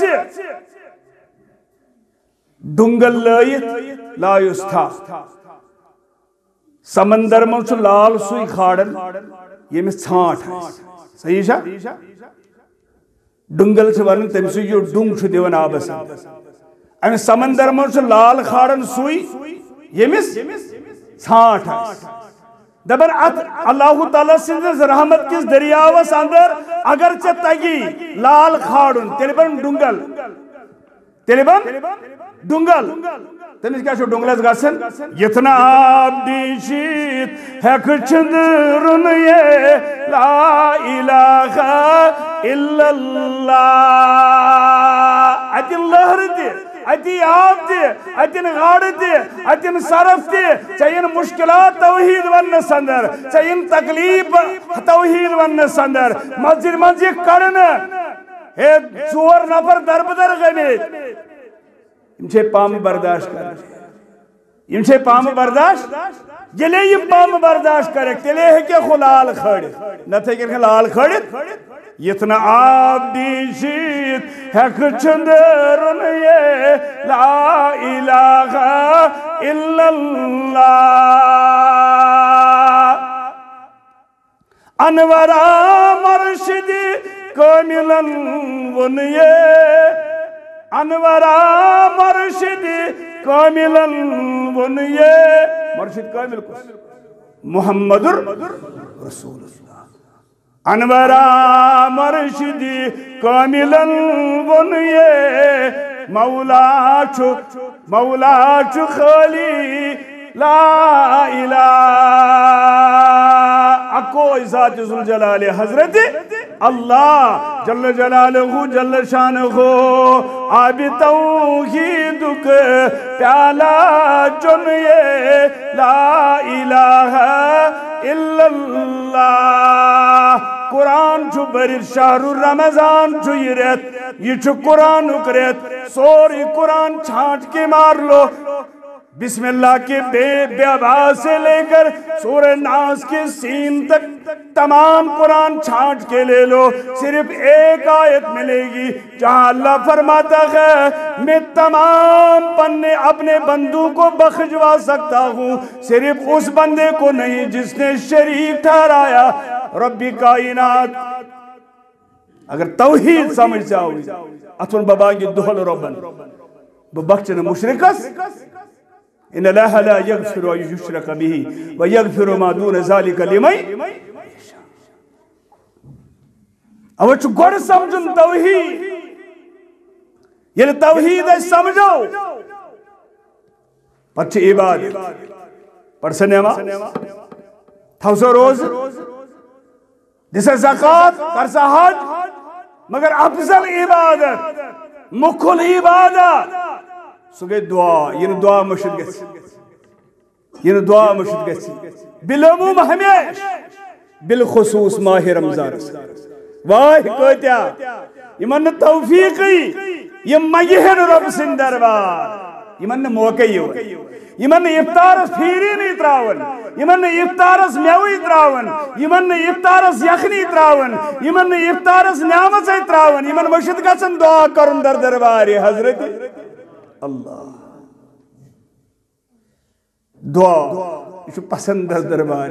ڈنگل لائت لایوس تھا سمندر میں چھو لال سوئی کھاڑن یہ میں چھانٹ ہے صحیح شاہ ڈنگل سے ورن تم سے جو ڈنگ چھو دیون آبس ایم سمندر میں چھو لال کھاڑن سوئی یہ میں چھانٹ ہے دبر اللہ تعالیٰ سے رحمت کس دریاوس اندر اگرچہ تگی لال کھاڑن تیلے بن ڈنگل تیلے بن ڈنگل تمیز کیا چھو ڈنگلز گاسن یتنا آب دیشیت حق چندرن یہ لا الہ الا اللہ ایتن لہر دی ایتن آب دی ایتن غاڑ دی ایتن صرف دی چاہین مشکلات توحید ون سندر چاہین تکلیف توحید ون سندر مسجد مسجد کرن ہے چور نفر دربدر غمید یم چھے پام برداشت کرے یم چھے پام برداشت جلے یم پام برداشت کرے تلے ہے کہ خلال کھڑی نہ تھے کہ لال کھڑی یتنا آب دیشید حق چندرن یہ لا الہ الا اللہ انورا مرشد کاملن ون یہ انورا مرشد کاملن ون یہ مرشد کامل کس محمد رسول اللہ انورا مرشد کاملن ون یہ مولا چھو مولا چھو خالی لا الہ اکو ذات ذوالجلال حضرت اللہ جل جلالہ جل شانہ آب توحیدک پیالہ چن یہ لا الہ الا اللہ قرآن چھو برد شہر رمضان چھو یہ ریت یہ چھو قرآن اکریت سوری قرآن چھانٹ کے مار لو بسم اللہ کے بے بے آواز سے لے کر سورہ ناس کے سین تک تمام قرآن چھانٹ کے لے لو صرف ایک آیت ملے گی جہاں اللہ فرماتا ہے میں تمام پنے اپنے بندوں کو بخشوا سکتا ہوں صرف اس بندے کو نہیں جس نے شریک ٹھہرایا ربی کائنات اگر توحید سمجھ جاؤ اتون بابا کی دہل ربن ببخشن مشرکس ان اللہ لا یغفر و یشرک به و یغفر ما دون ذالک لمن او چھ گوڑ سمجھن توحید یہ توحید ہے سمجھو پچھ عبادت پرسن نعمہ تھوسو روز جسے زکاة کرسا حج مگر افضل عبادت مکھل عبادت سو گئی دعا یہ دعا مشد گئی یہ دعا مشد گئی بالعموم ہمیش بالخصوص ماہ رمضان واہ کوتیا یہ من توفیقی یہ مہین رب سن دربار یہ من موقعی ہو یہ من افطارس پھیری نہیں تراون یہ من افطارس میوی تراون یہ من افطارس یخنی تراون یہ من افطارس نعمت سے تراون یہ من مشد گسن دعا کرن در دربار حضرت اللہ دعا یہ پسند دربار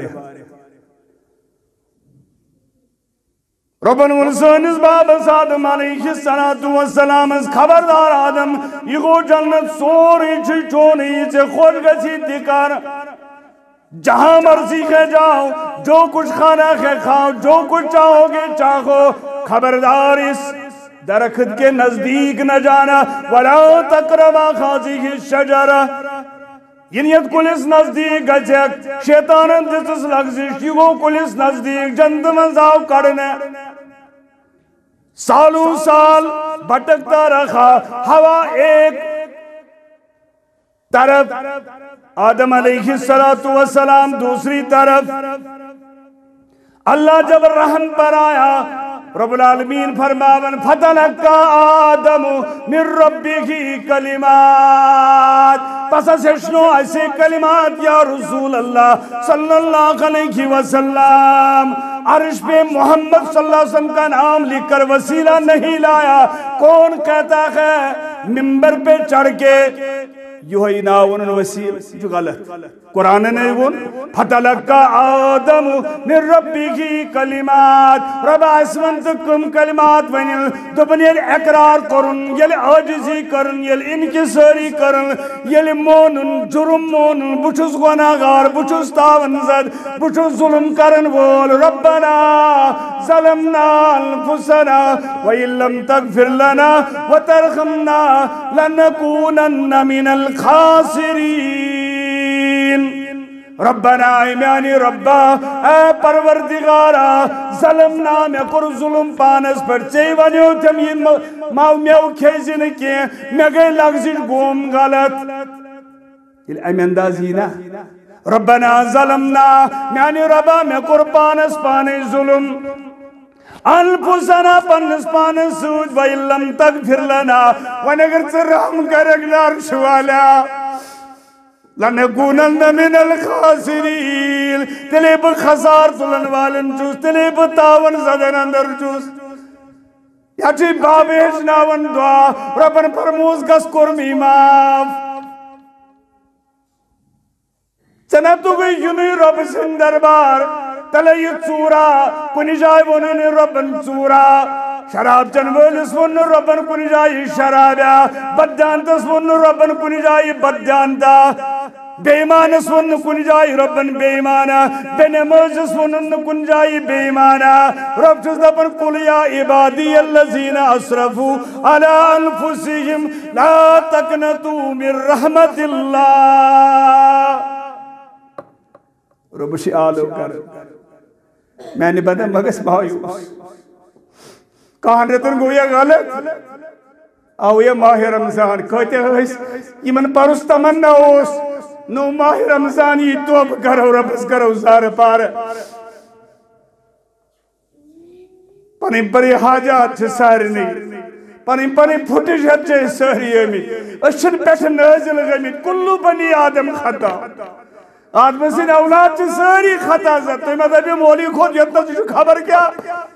ربن ونسانس باب آدم علیہ السلام خبردار آدم یہ گو جنت سوری چھ چونی سے خود گسی دکار جہاں مرضی کے جاؤ جو کچھ کھانا کے کھاؤ جو کچھ چاہو گے چاہو خبردار اس درخت کے نزدیک نہ جانا وَلَا تَقْرَبَا خَاذِهِ الشَّجَرَةَ ینیت کلس نزدیک گچک شیطانن دستس لغزش یگو کلس نزدیک جند منزاو کرنے سالوں سال بھٹکتا رکھا ہوا ایک طرف آدم علیہ السلام دوسری طرف اللہ جب رحم پر آیا رب العالمین فرماون فتلقى آدم من ربه کلمات پس اسنو ایسے کلمات یا رسول اللہ صلی اللہ علیہ وسلم عرش پہ محمد صلی اللہ علیہ وسلم کا نام لکھ کر وسیلہ نہیں لایا کون کہتا ہے ممبر پہ چڑھ کے یہ ہی ناون وسیل جو غلط قرآن نے ون فتلقى آدم من ربه کلمات رب اسمن تکم کلمات ونیل دبن یل اقرار کرن یل عاجزی کرن یل انکساری کرن یل مونن جرم مونن بچوس گناہگار بچوس تاون زد بچوس ظلم کرن بول ربنا ظلمنا انفسنا وَإِن لَمْ تَغْفِرْ لَنَا وَتَرْحَمْنَا لَنَكُونَنَّ مِنَ الْخَاسِرِينَ ربنا ایمیانی ربا اے پروردگارا ظلمنا میں کر ظلم پانس پر چی ونیو تم یہ ماو میو کھیزی نکی میں گئی لغزش گوم غلط یہ امیندازی نا ربنا ظلمنا میانی ربا میں کر پانس پانی ظلم انفسنا پنس پانس سوچ وَإِن لَمْ تَغْفِرْ لَنَا ونگر سرحم کرگلار شوالا لَنَكُونَنَّ مِنَ الْخَاسِرِينَ تلے پہ خسار تلن والن چوس تلے پہ تاون زدن اندر چوس یا چی بابے ہجناون دعا ربن فرموز گس کرمی ماف چنتو گئی یونی رب سن دربار تلی چورا کنی جائے ونن ربن چورا شراب چنویلس ون ربن کنی جائے شرابیا بدجانتس ون ربن کنی جائے بدجانتا بیمانس ون کن جائے ربن بیمانا بے نمازس ون کن جائے بیمانا رب چیز دبن قل یا عبادی اللذین اسرفوا علی انفسهم لا تقنطوا من رحمت اللہ رب شی آلو کر میں نے بدن مگس مایوس کہاں رتن گویا غلط آو یہ ماہ رمضان کہتے ہیں یمن پرس تمنا اوس نو ماہ رمضان یہ توب کرو ربس کرو زار پار پنی پری حاجات چھ ساری نہیں پنی پنی پھٹش ہت چھ ساری امی اشن پیٹھ نازل غمید کلو بنی آدم خطا آدم سن اولاد چھ ساری خطا زد تو مدد بھی مولی خود یتنا چھ خبر کیا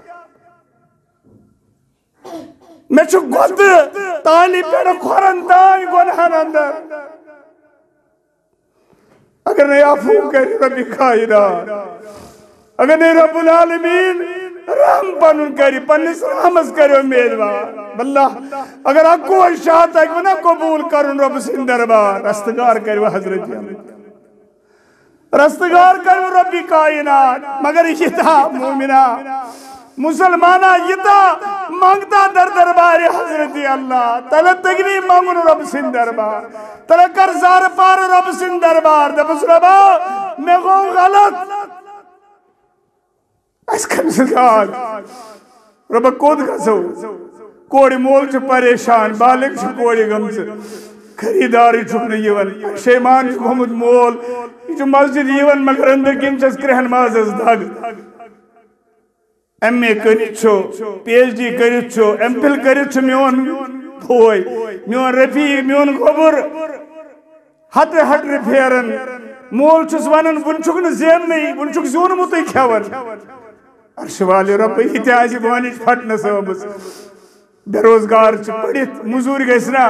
میں چھو گود تالی پیڑ کھورندان گنہن اندر اگر نہیں آفو کری ربی خائرات اگر نہیں رب العالمین رحم پنن کری پنس رحمس کری امیدوار واللہ اگر اکو اشاعت ہے کہ نہ قبول کرن رب سن دربار رستگار کری وہ حضرت رستگار کری ربی کائنات مگر یہ تھا مومنہ مسلمانہ یہ تھا مانگتا در دربار حضرت اللہ تلہ تگنی مانگن رب سن دربار تلہ کرزار پار رب سن دربار دبس ربا میں گو غلط اس کم سکان ربا کود گھسو کوڑی مول چھ پریشان بالک چھ کوڑی گم سے خریداری چھکنے یون شیمان چھ گمد مول یہ مسجد یون مگر اندر کن چس کرہن مازز دھگ ایم اے کرت چھو پی ایچ ڈی کرت چھو ایم پل کرت چھو میون بھوئی میون رفیق میون گوبر ہت ہٹ رفیرن مول چھس ونن ون چھک نہ زین نہیں ون چھک زون متئی کھیون عرش والے رب یہ آج بانی پھٹ نہ سبس بے روزگار چھ پڑھت مزور گژھنا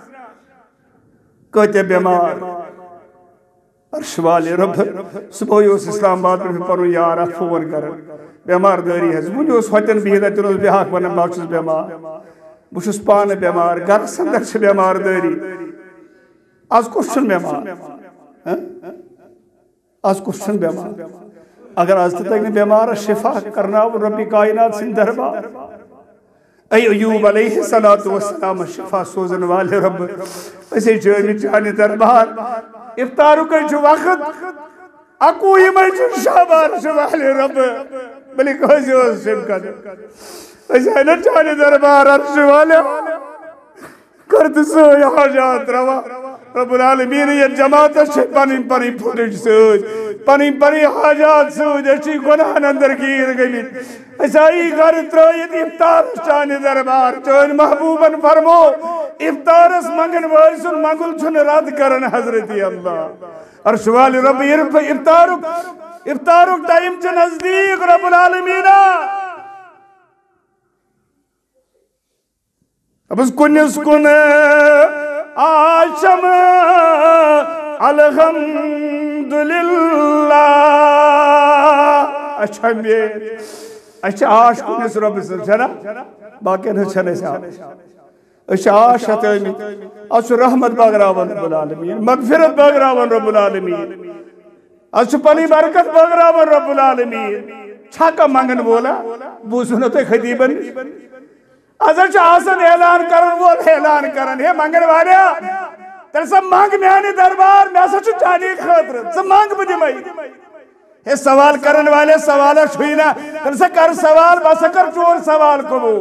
کتے بیمار عرش والے رب صبح اس اسلام آباد میں پنن یار فون کرن بیمار داری ہے ون اس ہوتن بہت اتن اس بیاق ونن بہ چھس بیمار بہ چھس پانہ بیمار گھرس اندر چھ بیمار داری آز کس چھن بیمار آز کس چھن بیمار اگر آز تک بیمار شفا کرنا ربی کائنات سن دربار ای ایوب علیہ السلام شفا سوزن والے رب اسے جانی چانے دربار افطارو کا جو وقت اکو ہی میں جو شابار شوالے رب بلی کوئی جو شمکن اسے نہ چانے دربار عرش والے کرد سو یہاں جات روا رب العالمین یہ جماعت ہے پانی پانی پھوٹش سوچ پانی پانی حاجات سوچ اچھی گناہ اندر گیر گئی ایسائی گھر ترائیت افطار چانے دربار چون محبوباً فرمو افطارس منگن وائسن منگل چھن رد کرن حضرتی اللہ عرش والی رب افطارک افطارک ٹائم چھ نزدیک رب العالمین اب اس کنس کن آشم الحمدللہ اچھا میرے اچھا آش کنس رب سے چھنا باقی نہ چھنے سے اچھا آش ہتیمی اچھا رحمت باگراون رب العالمین مغفرت باگراون رب العالمین اچھا پنی برکت باگراون رب العالمین چھاکا منگن بولا بوسنو تے خدیبن ازر چھ آسن اعلان کرن وہ اعلان کرن ہے منگن واریا تر سب مانگ میں آنے دربار میں ایسا چھو چاہنے خطر سب مانگ مجھے مائی ہے سوال کرن والے سوالہ چھوئینا تر سب کر سوال بس کر چور سوال قبول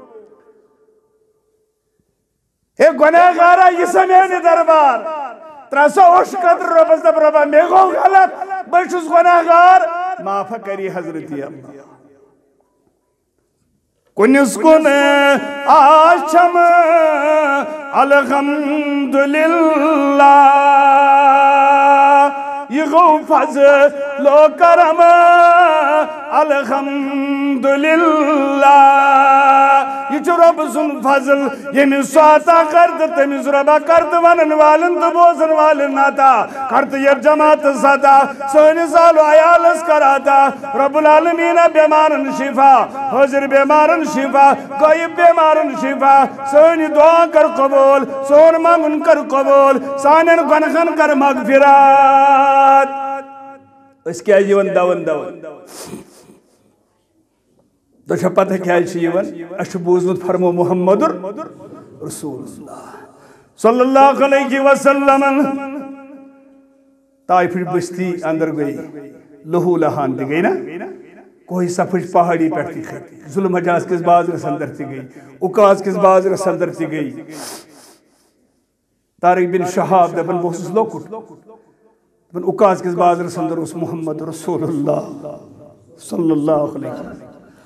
ہے گناہ غارہ یہ سمینے دربار تر سب اوش قدر ربز دب ربا میں گو غلط بلشوز گناہ غار معافہ کری حضرتی اللہ کنس کن آشم الحمدللہ یہ گو فضل و کرم الحمدللہ یہ چھ رب سن فضل یمی سواتا کرد تمیز ربا کرد ونن والن تو بوزن والن ناتا کرد یہ جماعت ساتا سونی سالو عیالس کراتا رب العالمین بیمارن شفا حضر بیمارن شفا غیب بیمارن شفا سونی دعا کر قبول سون مانگن کر قبول سانن گنخن کر مغفرات اس کیا جیون دون دون تو چھا پتہ کیا جیون اش بوزمت فرمو محمد رسول اللہ صلی اللہ علیہ وسلم طائف بستی اندر گئی لہو لہان دی گئی نا کوئی سفج پہاڑی پیٹھتی خیلی ظلم حجاز کس باز رس اندر تی گئی اکاز کس باز رس اندر تی گئی طارق بن شہاب دبن بوسس لوکٹ دبن اکاز کس باز رس اندر اس محمد رسول اللہ صلی اللہ علیہ وسلم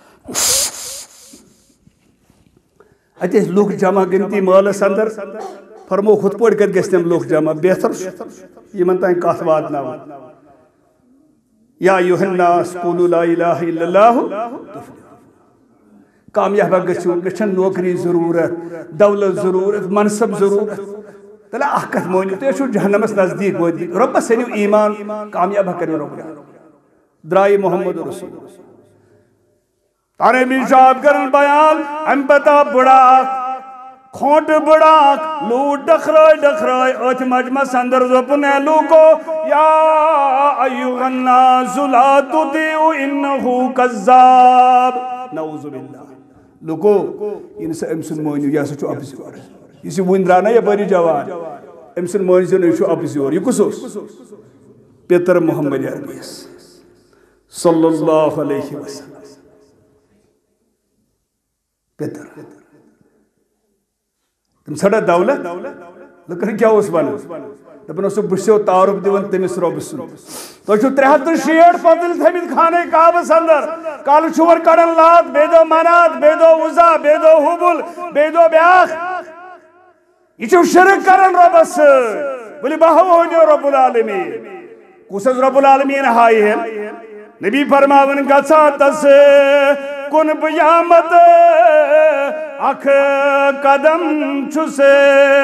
اتے لوگ جمع گنتی مالس اندر فرمو خود پوڑ کر گستیم لوگ جمع بہتر یہ منتا ہے کات واد نہ یا ایوہ الناس قولوا لا الہ الا اللہ کامیاب گژھو گژھن نوکری ضرورت دولت ضرورت منصب ضرورت تلا احکت مونی تو یہ جہنمس نزدیک وادی رب سنیو ایمان کامیاب کرو رب درائی محمد رسول تانے بھی شاب کرن بیان امپتا بڑا کھوٹ بڑا لوٹ ڈخرائی ڈخرائی ات مجمع سندر زپنے لوگو یا ایوہ الناس لا تطیعو انہو کذاب نعوذ باللہ لوگو انسا امسن موینیو یا سچو اپسیور اسی وندرانا یا بری جوان امسن موینیو نیشو اپسیور یہ کسوس پیتر محمد عربیس صلی اللہ علیہ وسلم پیتر تم سڑا دولت لکن کیا اس بنا دبن اسو بشیو تعارف دیون تمس رب سن تو چھو ترہتر شیٹ فضل تھمید کھانے کعبہ اندر کال شور کڑن لات بیدو منات بیدو عزا بیدو حبل بیدو بیاخ یہ چھو شرک کرن رب اس بلی بہو ہونی رب العالمین کسز رب العالمین ہائی ہے نبی فرماون گچھا تس کن بیامت اکھ قدم چھسے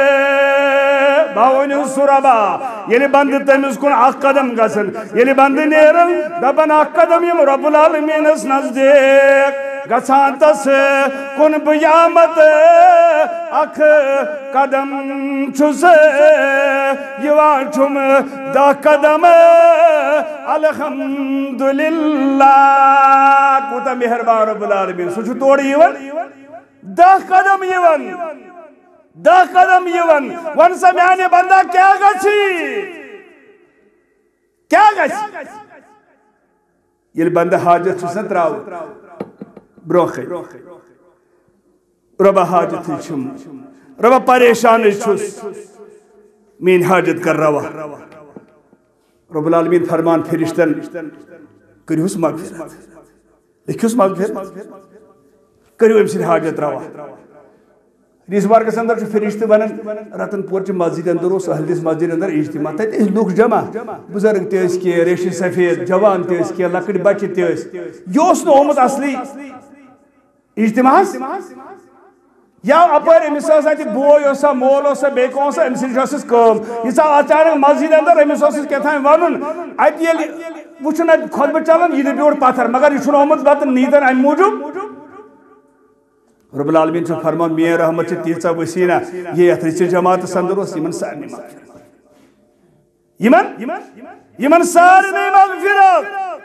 باونیو سرابا یلی بند تمیز کن اکھ قدم گسن یلی بند نیرن دبن اکھ قدم یم رب العالمین اس نزدیک گچھان تس کن بیامت اکھ قدم چھسے یوان چھم دا قدم الحمدللہ کوتا مہربان رب العالمین سوچو توڑی یون دا قدم یون دا قدم یون ون سمیانے بندہ کیا گچھی کیا گچھی یہ بندہ حاجت چھسن تراؤ بروخی ربا حاجت چھم ربا پریشان چھس مین حاجت کر روا رب العالمین فرمان فرشتن کریوس مغفرت لکھیوس مغفرت کریو امسید حاجت روا ریس بار کے اندر فرشت بنن رتن پور چ مسجد اندر اس اہلس مسجد اندر اجتماع تت لوگ جمع بزرگ تیس کی ریشی سفید جوان تیس کی لکڑ بچ تیس یہ اس نومت اصلی اجتماع یا اپر امس بوے اوسا مول اوسا بیک اوسا امس اس کم یہ اچانک مسجد اندر امس کتان ون ات وچن خطبہ چلان یہ بیوٹ پتھر مگر یہ آمت پتہ نیتن ام موجود رب العالمین سے فرمان میرے رحمت سے تیسا وسیع یہ اترچ جماعت اندر اس یمن سارے مغفرت یمن یمن سارے مغفرت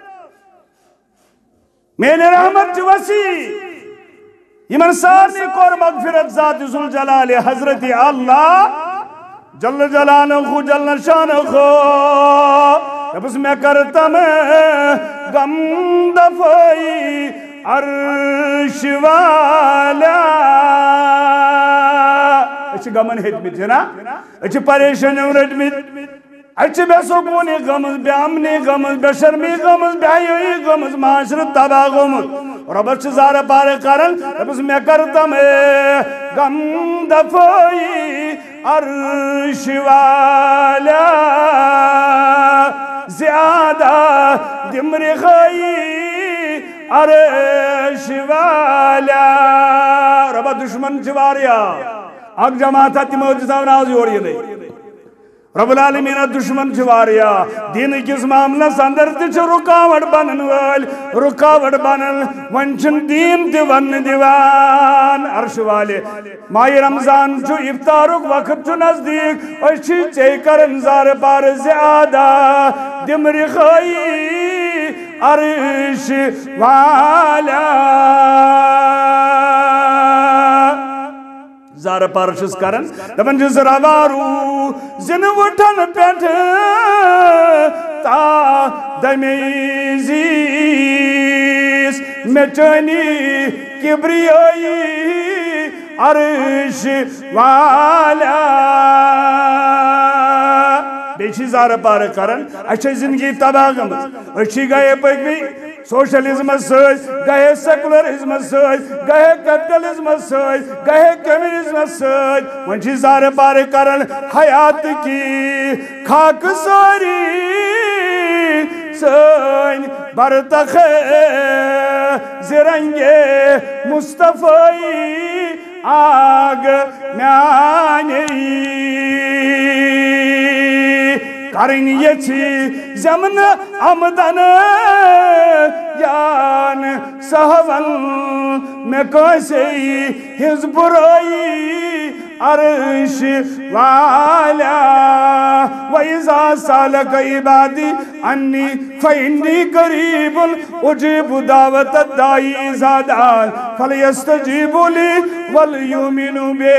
میرے رحمت سے وسیع یمن سارے کور مغفرت ذات ذوالجلال حضرت اللہ جل جلالہ جل شانہ بس میں کرتا میں غم دفائی عرش والا اچھ غمن ہتمت ہے نا اچھ پریشان رٹمت اچھ بے سکونی غمز بے امنی غمز بے شرمی غمز بے حیائی غمز معاشرت تباہ غمز رب اچھ زار پارے کرن بس میں کرتا میں غم دفائی عرش والا زیادہ دمر خائی عرش والا رب دشمن چواریا اک جماعت تمو دتاو ناز یور یہ رب العالمین دشمن چواریا دین کس معاملہ اندر تچ رکاوٹ بنن ول رکاوٹ بنن ونچن دین تہ ون دیوان عرش والے ماہ رمضان چھ افطارک وقت چھ نزدیک اچھ چے کرن زار پار زیادہ دمر خائی عرش والا زار پارشس کرن دپن جس روارو زن وٹن پیٹھ تا دمیزیس میں چنی کبریائی عرش والا بیچی زار پار کرن اچھا زندگی تباہ گمز اچھی گئے پکوی سوشلزم سوز گئے سیکولرزم سوز گئے کیپٹلزم سوز گئے کمیونزم سوز ونچی زار پار کرن حیات کی خاک ساری سن برتخ زرنگے مصطفی آگ میانی کرن یچی زمن آمدن یان سہون میں کیسے ہز برائی عرش والا وَإِذَا سَأَلَكَ عِبَادِي عَنِّي فَإِنِّي قَرِيبٌ أُجِيبُ دَعْوَةَ الدَّاعِ إِذَا دَعَانِ فَلْيَسْتَجِيبُوا لِي وَلْيُؤْمِنُوا بِي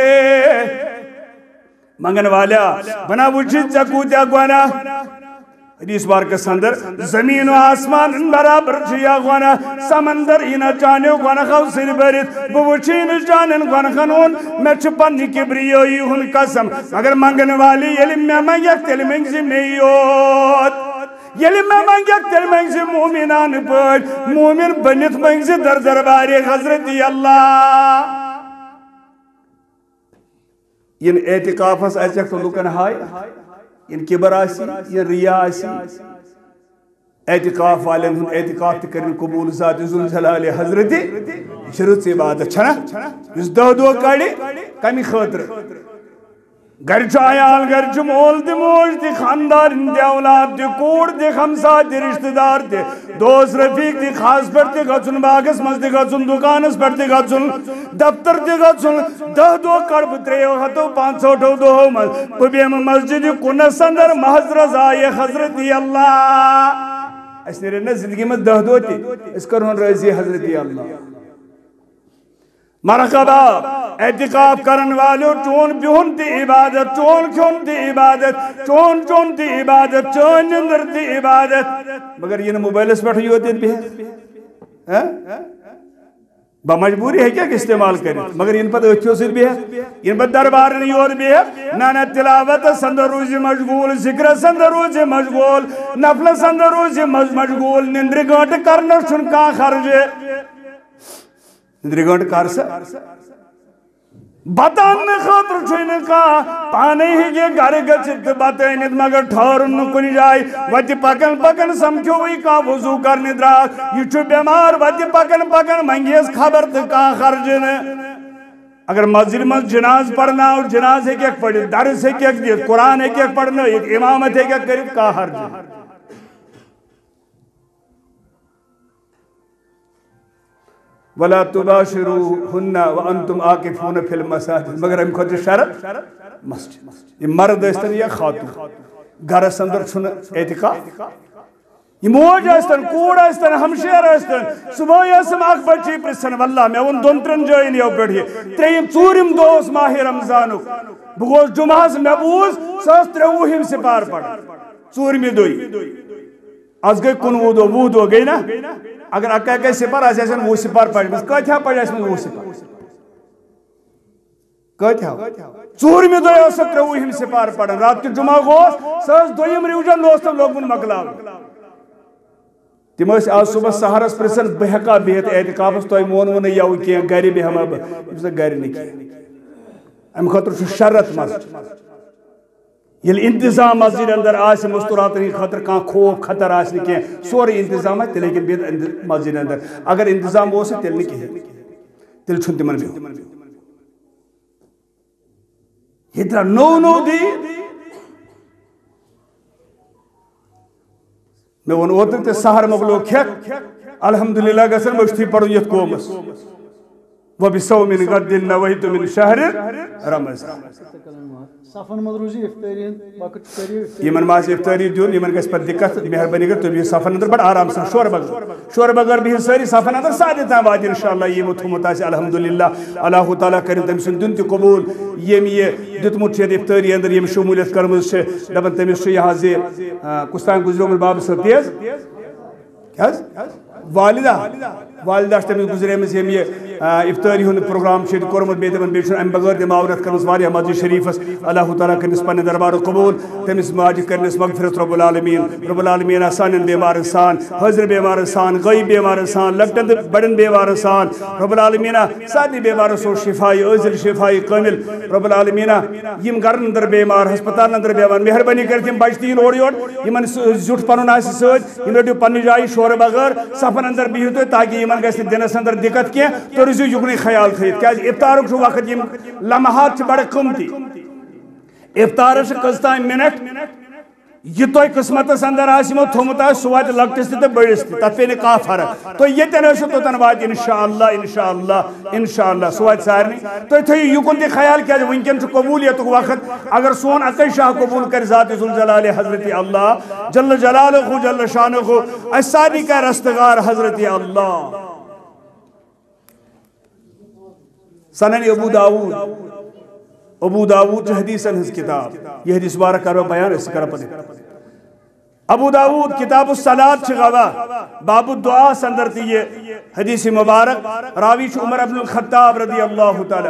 منگن والا بنا وجود زکوتیا گوانا حدیث بار کے سندر زمین و آسمان برابر چیا گوانا سمندر اینا چانے گوانا خوصر برد بوچین چانن گوانا خانون میں چپنی کبریوئی ہن قسم مگر منگن والی یلی میں منگیک تیل منگزی میوت یلی میں منگیک تیل منگزی مومنان پر مومن بنیت منگزی در درباری حضرتی اللہ ین اعتقاف اس ایچک تو لکن ہائی ین کبر آسی ین ریا آسی اعتقاف والن ہن اعتقاف تکرن قبول ذات ذوالجلال حضرت شروع سے عبادت چھنا اس دو دو کڑی کمی خاطر گھر چایال گھر چمول دی موج دی خاندار دی اولاد دی کوڑ دی خمسا دی رشتہ دار دی دوست رفیق دی خاص پر دی گھچن باغس مز دی گھچن دکانس پر دی گھچن دفتر دی گھچن دہ دو کڑب تریو ہتو پانچ سو ٹھو دو مز پبیم مسجد کنس اندر محض رضائی حضرت اللہ اس نے رہنا زندگی میں دہ دو تی اس کرون رضی حضرت اللہ مرحبا اعتقاف کرن والو چون بیون تی عبادت چون کیون تی عبادت چون چون تی عبادت چون نندر تی عبادت مگر یہ موبائل اس پر ہوئی ہوتی بھی ہے بمجبوری ہے کیا کہ استعمال کریں مگر ان پر اچھو سر بھی ہے ان پر دربار نہیں اور بھی ہے نانا تلاوت سندر روزی مشغول ذکر سندر روزی مشغول نفل سندر روزی مشغول نندر گھنٹ کرنا شن کا خرج نندر گھنٹ کر سا بطان خاطر چھوئن کا پانے ہی یہ گھر گچت بطینت مگر ٹھارن کنی جائی وتی پکن پکن سمکھوئی کا وضو کرنی دراک یہ چھو بیمار وتی پکن پکن منگیز خبر کا خرجن اگر مسجد میں جناز پڑھنا اور جناز ایک ایک پڑھ درس ایک ایک دیت قرآن ایک ایک پڑھنا ایک امامت ایک ایک کرید کا خرجن وَلَا تُبَاشِرُوهُنَّ وَأَنْتُمْ آكِفُونَ فِي الْمَسَاجِدِ مگر ہم خود شرط مسجد یہ مرد استن یا خاتون گھر اندر چھن اعتقاف یہ موج استن کوڑ استن ہمشیر استن صبح اسم اخ بچی پرسن واللہ میں ان دون ترن جائن یو پڑھی تریم ژورم دوس ماہ رمضانو بگوز جمعہ میں بوز ساس تروہم سپار پڑھ ژورمی دوئی از گئی کنوہ دو وہ دو گئی نا اگر اکا اکا سپار آس ایسن وہ سپار پڑھ بس کہتے ہیں پڑھ ایسن وہ سپار کہتے ہیں ژور میں دو یا سترہ وہ ہم سپار پڑھ رات کی جمعہ گوست ساس دویم ریوجن دوستم لوگ من مقلاو تم اس آج صبح سہرس پرسن بہکا بہت اعتقاف اس توی مون ون یاو کیا گھری بھی ہم اب اسے گھری نہیں کیا ام خاطر چھو شرط مسجد یہ انتظام مسجد اندر آس مستورات نہیں خطر کان خوف خطر آس نہیں کیا سوری انتظام ہے لیکن بیت مسجد اندر اگر انتظام ہو سے تل نہیں کیا تل چھنتی من بھی یہ درا نو نو دین میں ون اوتر تے سہر مغلو کھیت الحمدللہ گسن مشتی پڑھو یت قومس وبصوم غد نویت من شہر رمضان صفن مدروزی افطاری وقت کریو یمن ماس افطاری دیون یمن گس پر دقت مہربانی کر تو بھی صفن اندر بڑا آرام سے شور بغیر شور بغیر بھی ساری صفن اندر سادے تا واد انشاءاللہ یہ متھمت اس الحمدللہ اللہ تعالی کرن تم سن دن تی قبول یم یہ دتمت چھ افطاری اندر یم شمولیت کرمز چھ دبن تمس چھ یہاں زی کستان گزرو باب ستیز کیا والدہ والدہ تمس گزرے مز یم یہ افطاری ہند پروگرام چھ کورمت بے دبن بیچ ام بغیر دی معاورت کرمز واریاہ مسجد شریفس اللہ تعالی کرنس پنہ دربار قبول تمس ماج کرنس مغفرت رب العالمین رب العالمین سان بیمار سان حاضر بیمار سان غیب بیمار سان لکٹن بڑن بیمار سان رب العالمین سارے بیمار سو شفائی عاجل شفائی کامل رب العالمین یم گرن اندر بیمار ہسپتال اندر بیمار مہربانی کر تم بچتین اور یور یمن زٹ پنن اس سۭتۍ یم رٹو پنہ جایہِ شور بغیر صفن اندر بہو تو تاکہ یمن گژھِ دنس اندر دقت کی تو رزو یکنی خیال تھیت کیا افطارک چھو وقت یم لمحات چھ بڑے قیمتی افطارس کٔژتام منٹ یہ تو قسمتس اندر آسمو تھومت آس سہ وات لکٹس تہ بڑس تہ تت پہ کھانا فرق تو یتن ٲسِو توتن وات انشاءاللہ انشاءاللہ انشاءاللہ سہ وات سارنٕے تُہۍ تھٲیِو یُکُن تہِ خیال کیازِ وٕنکٮ۪ن چھُ قبولیتُک وقت اگر سون اکے شاہ قبول کر ذات ذوالجلال حضرت اللہ جل جلالہ جل شانہ اس سارنٕے کر استغار حضرت اللہ سنن ابو داود ابو داود حدیثن ہز کتاب یہ حدیث بارہ کرو بیان اس کرا پتہ ابو داود کتاب الصلاۃ چھ گواہ باب الدعاء سندر تی یہ حدیث مبارک راوی چھ عمر ابن الخطاب رضی اللہ تعالی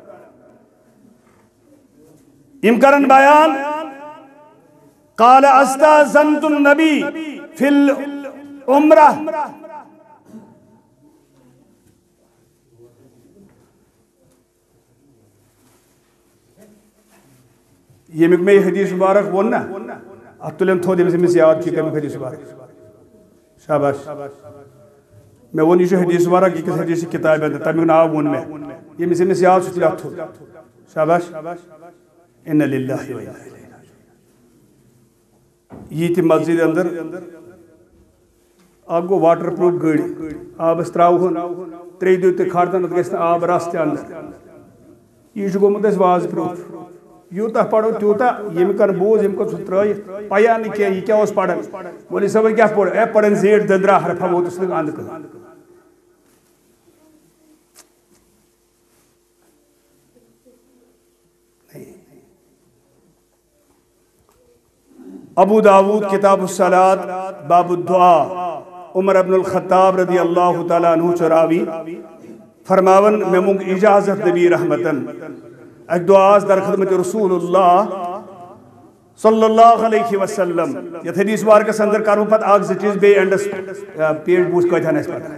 ام کرن بیان قال استاذنت النبی فی العمرہ یہ میں حدیث مبارک ون نا ات تلن تھو دمس مس یاد کی کمی حدیث مبارک شاباش میں ون یہ حدیث مبارک کی حدیث کتاب ہے تمیک ناو ون میں یہ مس مس یاد ستی تھو شاباش ان للہ و انا الیہ راجعون یہ تی مسجد اندر اگو واٹر پروف گاڑی آب اس تراو تری دیو تے کھارتن گژھِ آب راستہ اندر یہ گومت اس واز پروف یوتا پڑھو تیوتا یم کر بوز یم کو سترائی پایا نہیں کیا یہ کیا اس پڑھن بولی صبر کیا پڑھ اے پڑھن زیر دندرا حرفہ وہ تو سلگ آندھ کر ابو داود کتاب الصلاۃ باب الدعاء عمر ابن الخطاب رضی اللہ تعالیٰ عنہ چراوی فرماون میں منگ اجازت نبی رحمتن ایک دعاز در خدمت رسول اللہ صلی اللہ علیہ وسلم یہ حدیث بار کا سندر کاروں پت آگ سے چیز بے انڈس پیٹ بوس کوئی تھا نہیں پتا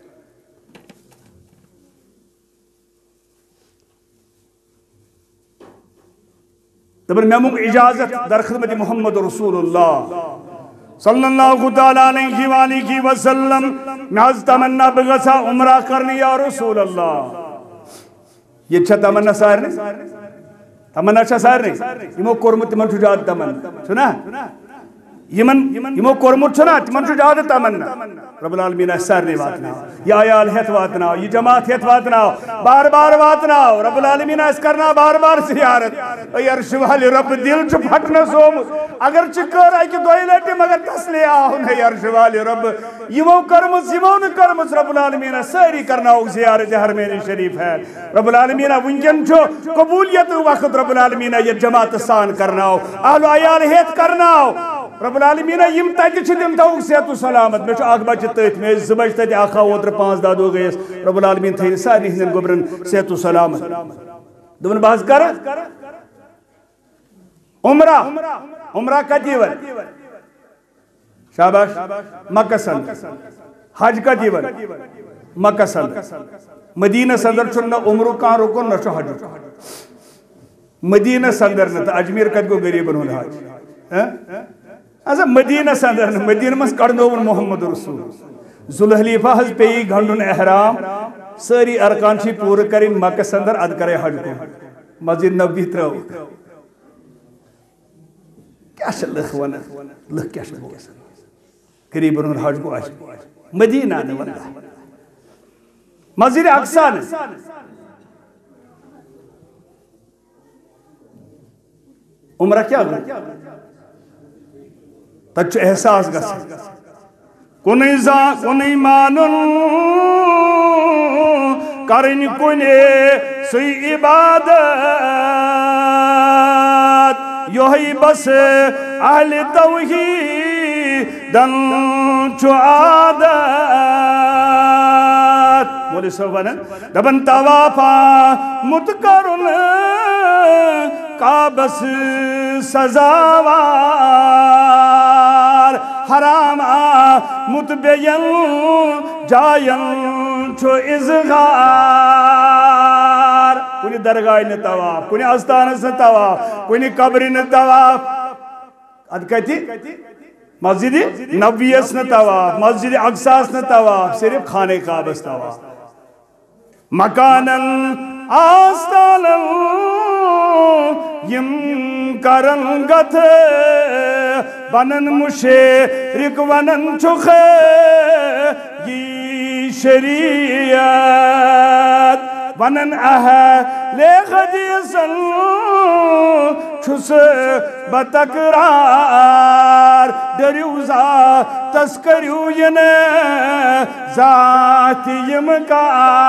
تبر میمون اجازت در خدمت محمد رسول اللہ صلی اللہ تعالیٰ علیہ وآلہ وسلم ناز تمنا بغسا عمرہ کرنی یا رسول اللہ یہ چھا تمنا سارنے تمنا چھا سارنے یمو کورمت تمن چھو جاد تمنا چھنا یمن یمو کورمت چھنا تمن چھو جاد تمنا رب العالمین سارنے واتنا یا آیال ہیت واتنا یہ جماعت ہیت واتنا بار بار واتنا رب العالمین اس کرنا بار بار زیارت اے عرش والے رب دل چھو پھٹنا سوم اگر چکر آئی کہ دوئی لیٹی مگر تسلی آہن ہے عرش والے رب یمو کرمز یمو نے کرمز رب العالمین ساری کرنا ہو زیارت حرمین شریف ہے رب العالمین ونجن چھو قبولیت وقت رب العالمین یہ جماعت سان کرنا ہو اہل و عیال ہیت کرنا ہو رب العالمین یم تاکہ چھ دم تاوک صحت و سلامت میں چھو آگ بچ تیت میں زبج تیت آخا اوتر پانچ داد ہو گئیس رب العالمین تھین ساری ہندن گبرن صحت و سلامت دون بحث کر عمرہ عمرہ کا دیور شاباش مکہ سند حج کا دیور مکہ سند مدینہ صدر چھو نہ عمرو کان رکن نہ چھو حج مدینہ صدر نہ تا اجمیر کد کو غریبن ہون حج ایسا مدینہ صدر نہ مدینہ مس کڑنوون محمد رسول ذوالحلیفہ حض پیئی گھنڈن احرام ساری ارکان چھی پور کریں مکہ صدر اد کرے حج کو مسجد نبی ترو کیا چھ لکھ ون لکھ کیا چھ قریب ان حج کو آج مدینہ نے ون مسجد اقصا نے عمرہ کیا گو تچ احساس گس کنی زا کنی مانن کرن کنی سی عبادت یوہی بس اہل توحیدن چو عادت مولی صاحب ونن دبن توافا متکرن کعبس سزاوار حرام متبین جائن چھو اظہار کنی درگاہ نے تواف کنی آستانس نے تواف کنی قبری نے تواف اد کہتی مسجد نبویس نے تواف مسجد اقصاس نے تواف صرف خانہ کعبس تواف مکانن آستانن یم کرن گت بنن مشرک ونن چخے یہ شریعت ونن اہل حدیثن چھس بتقرار دریوزا تسکریو ین ذات یمکار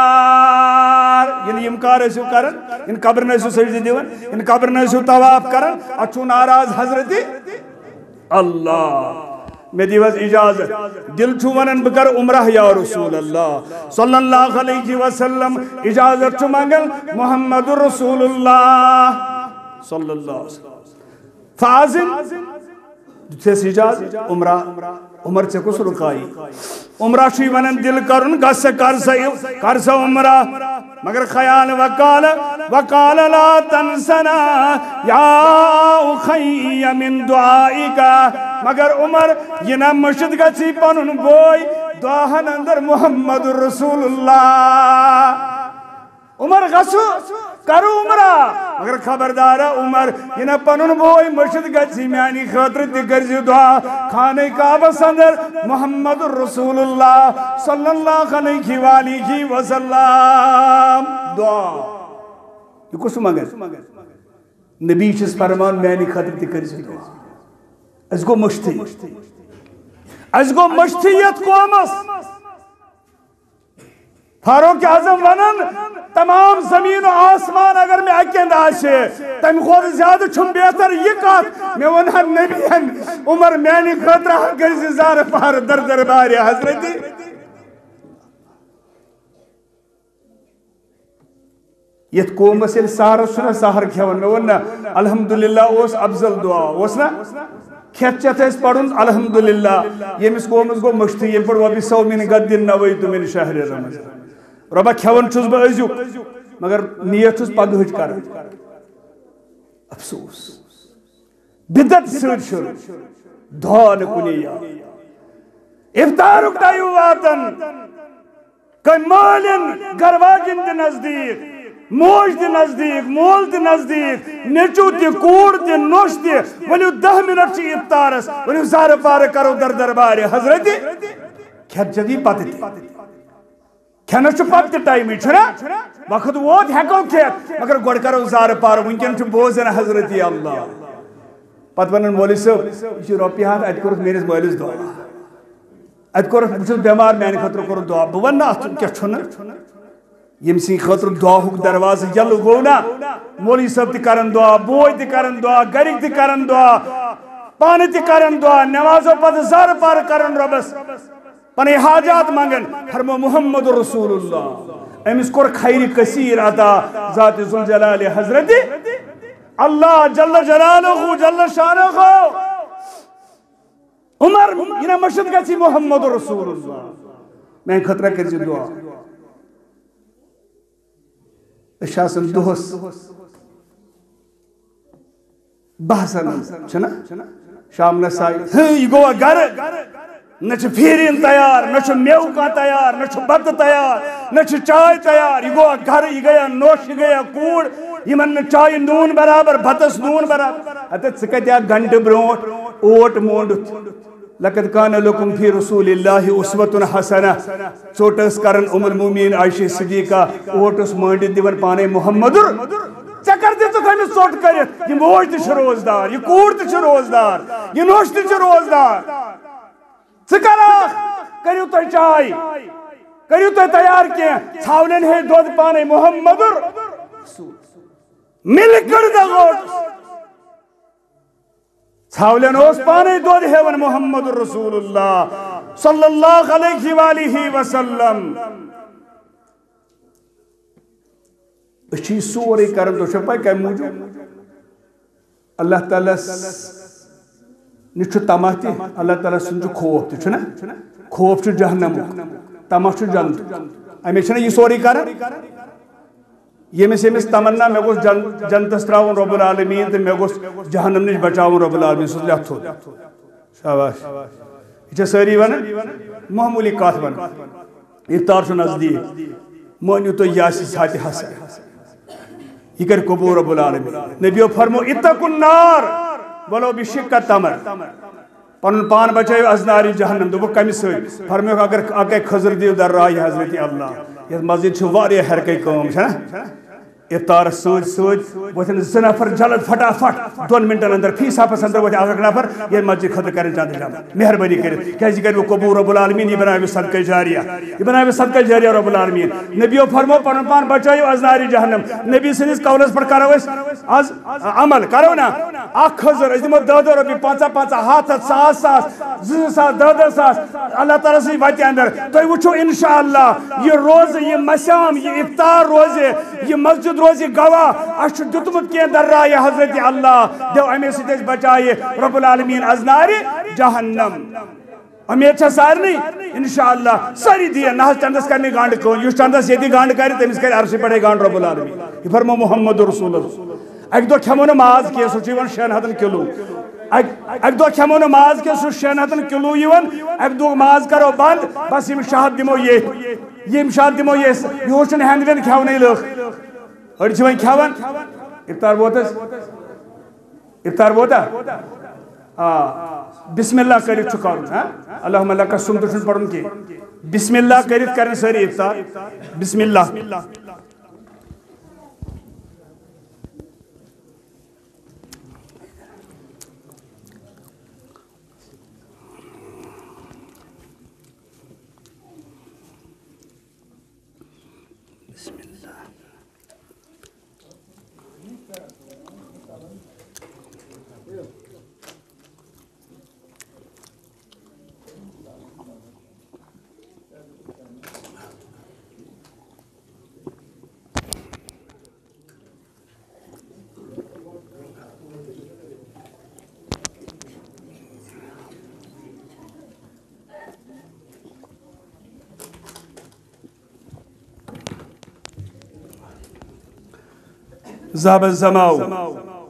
ین یمکار ایسو کرن ان قبر نیسو سجدی دیون ان قبر نیسو تواف کرن اچھو ناراض حضرتی اللہ میں دیوز اجازت دل چھو ونن بکر عمرہ یا رسول اللہ صلی اللہ علیہ وسلم اجازت چھو مانگل محمد رسول اللہ صلی اللہ علیہ وسلم فازن جس اجازت عمرہ عمر سے کس رکائی عمرہ شوی ونن دل کرن گس کرس عمرہ مگر خیال وقال وقال لا تنسنا یا اخی من دعائی کا مگر عمر یہ نا مشد گچی پنن بوئی دعاہن اندر محمد رسول اللہ عمر غسو کرو عمرہ مگر خبردار عمر یہ نا پنن بوئی مشد گچی میانی خاطر تکرزی دعا خانہ کعبہ اندر محمد رسول اللہ صلی اللہ علیہ وآلہ وسلم دعا یہ کس مگر نبی چیز فرمان میانی خاطر تکرزی دعا اس کو مشتی اس کو مشتیت قومس فاروق اعظم ونن تمام زمین و آسمان اگر میں اکیند آشے تم خود زیادہ چھم بہتر یہ کات میں ونہا نبی عمر میانی خطرہ کرسی زار پار در در باری حضرتی یہ قوم سے سہر سنا سہر کھیون میں ونہا الحمدللہ اوس افضل دعا اوسنا کھیت چیت اس پڑھن الحمدللہ یہ مس قوم اس کو مشتی یہ پڑھ وابی سو من قدن نویتو من شہر رمضان ربا کھیون چھوز با ازیو مگر نیت چھوز پگہج کر افسوس بدت سر شروع دھان کنی یا افطارک تایو واتن کئی مالن گرواجن دی نزدیک موج دی نزدیک مول دی نزدیک نیچو دی کوڑ دی نوش دی ولیو دہ منٹ چی افطارس ولیو زار پار کرو در درباری حضرتی کھیت جدی پاتی تھی کھینا چھو پاتی ٹائمی چھنا وقت ووت ہیکو کھیت مگر گوڑ کرو زار پار ونکن چھو بوزن حضرتی اللہ پت ونن مولی صاحب یہ روپی ہاتھ ایت کرو میرے مولیس دعا ایت کرو بچھو بیمار میں نے خطر کرو دعا بوانا کیا چھونا یم سی خطر دعا ہوک دروازہ یلو گونا مولی صاحب تی کرن دعا بوئی تی کرن دعا گریک تی کرن دعا پانی تی کرن دعا نمازو پت زار پار کرن ربس پنے حاجات مانگن فرمو محمد رسول اللہ امس کور خیر کثیر عطا ذات ذوالجلال حضرت اللہ جل جلالہ جل شانہ عمر یہ مشہد گسی محمد رسول اللہ میں خطرہ کرزی دعا شاسن دوس بحثن چھنا شام نسائی ہاں یہ گوا گر نہ پھیرین تیار نہ میو کا تیار نہ بت تیار نہ چائے تیار یہ گوا گھر یہ گیا نوش یہ گیا کوڑ یمن چائے نون برابر بتس نون برابر اتت سکتیا گھنٹہ برونٹ اوٹ مونڈت لقد کان لکم فی رسول اللہ اسوۃ حسنہ ژوٹس کرن ام المومنین عائشہ صدیقہ اوٹس مونڈت دیون پانے محمد چکر دے تو ہمیں ژوٹ کرت یہ موج تہ روزدار یہ کوڑ تہ روزدار یہ نوش تہ روزدار ثکر کریو تو چائے کریو تو تیار کیا ژھاولن ہے دودھ پانے محمد مل کر دا گوٹ ژھاولن اس پانے دودھ ہے ون محمد رسول اللہ صلی اللہ علیہ وآلہ وسلم اچھی سوری کرن تو شپا کہ موجود اللہ تعالیٰ نچ تمہ تہ اللہ تعالیٰ سن خوف تہ خوف جہنم تمہ جنت امی یہ سوری کر یمس یمس تمنا مے گوس جنتس تراؤن رب العالمین تو مے گوس جہنم نش بچاؤن رب العالمین سو لیا تھو شاباش یہ ساری ون معمولی کات ون افطار چھ نزدیک مانیو تو یاسی ساتھ حسن یہ کر قبول رب العالمین نبیو فرمو اتقوا النار ولو بشق تمر پن پان بچائیو از ناری جہنم دو کمی سوئی فرمیو اگر آکے خضر دیو در راہ حضرت اللہ یہ مسجد چھو واری حرکے قوم چھنا افطار سوچ سوچ وتن زٕ نفر جلد فٹافٹ دون منٹن اندر فی صاحبس اندر وتہ اکھ نفر یہ مسجد خطر کریں چاند جمع مہربانی کرت کیازِ کرو قبول رب العالمین یہ بنائیو صدقہ جاریہ یہ بنائیو صدقہ جاریہ رب العالمین نبیو فرمو پن پان بچائیو از ناری جہنم نبی سنس قولس پر کرو اس از عمل کرو نا اکھ خضر اس دمو دہ دہ رۄپیہِ پانژہ پانژہ ہاتھ ہتھ ساس ساس زٕ ساس دہ دہ ساس اللہ تعالیٰ سی وتہِ اندر تُہۍ وٕچھو انشاءاللہ یہ روز یہ مسام یہ افطار روزِ یہ مسجد روزی گواہ اش دتمت کی در راہ حضرت اللہ دیو امی سیدھ بچائے رب العالمین از نار جہنم امید چھا سارنی انشاءاللہ ساری دیا نہ چندس کرنے گانڈ کو یس چندس یدی گانڈ کری تمس کر عرش پڑے گانڈ رب العالمین یہ فرمو محمد رسول اللہ ایک دو کھمو نماز کی سو چیون شین ہتن کلو ایک دو کھمو نماز کی سو شین ہتن کلو یون ایک دو نماز کرو بند بس یم شاہد دمو یہ یم شاہد دمو یہ یوشن ہندوین کھو نہیں لوگ اور چھویں کھاون افطار ووتس افطار ووتا بسم اللہ کرت چھ کرن اللہم لک الصمت چھ پڑھن کی بسم اللہ کرت کرن ساری افطار بسم اللہ ذهب الزمان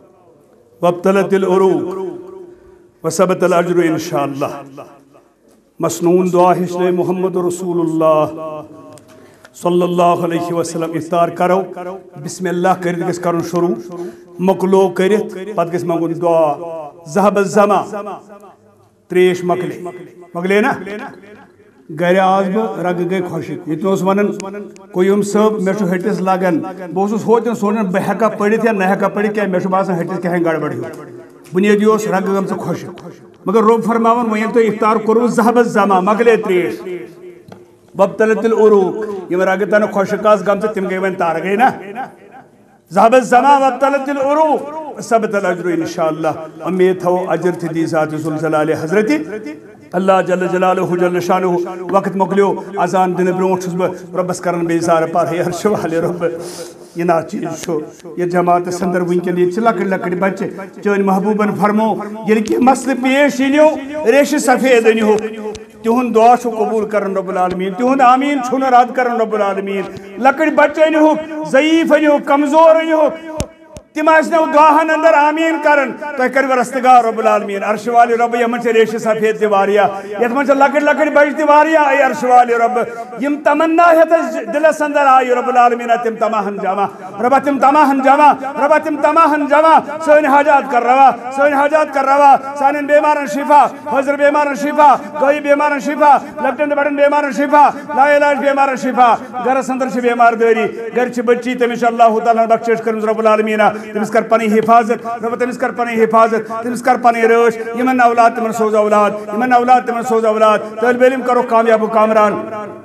وابتلت العروق وثبت الاجر ان شاء الله مسنون دعا حسن محمد رسول اللہ صلی اللہ علیہ وسلم افطار کرو بسم اللہ کرت گس کرن شروع مکلو کرت پت گس منگن دعا ذهب الزمان تریش مکلے مکلے نا گھر آز بہ رگ گئی خوشک یہ ون قیوم صٲب مے ہٹس لگان بہت ہوتن سونان بہ ہیکا پڑھت یا نہ ہیکا پڑھت کیا مے باسان ہٹس کہیں گڑبڑ ہو بنیادی اس رگ گم خوشک مگر رب فرماون وین تو افطار کرو ذهب الزمان مکلے تریش وابتلت العروق یم رگ تن خوشک آس گم تم گئی ون تار گئی نا ذهب الزمان وابتلت العروق ثبت الاجر ان شاء اللہ امید تھو اجر تھی دی ذات زلزلہ حضرت اللہ جل جلالہ جل شانہ وقت مکلیو اذان دن برونٹ چھس بہ ربس کرن بیزار پر ہے ہر والے رب یہ نا چیز شو یہ جماعت سندر ونکن یہ لکڑ لکڑ بچے چون محبوبن فرمو یہ کہ مسئلہ پیش انیو ریش سفید انیو تہن دعا چھو قبول کرن رب العالمین تہن آمین چھن رد کرن رب العالمین لکڑ بچے انیو ضعیف انیو کمزور انیو تم آسنو دعاہن اندر آمین کرن تو کرو رستگار رب العالمین عرش والی رب یمن چھ ریش سفید دیواریا یت من چھ لکڑ لکڑ بج دیواریا اے عرش والی رب یم تمنا ہے دلس اندر آئی رب العالمین تم تماہن جمع رب تم تماہن جمع رب تم تماہن جمع سن حاجات کر روا سن حاجات کر روا سانن بیمارن شفا حضر بیمارن شفا کوئی بیمارن شفا لکٹن بڑن بیمارن شفا لا علاج بیمارن شفا گھرس اندر چھ بیمار داری گھر چھ بچی تمش اللہ تعالی بخشش کرم رب العالمین تمس کر پنی حفاظت رب تمس کر پنی حفاظت تمس کر پنی روش یمن اولاد تمن سوز اولاد یمن اولاد تمن سوز اولاد طالب علم کرو کامیاب و کامران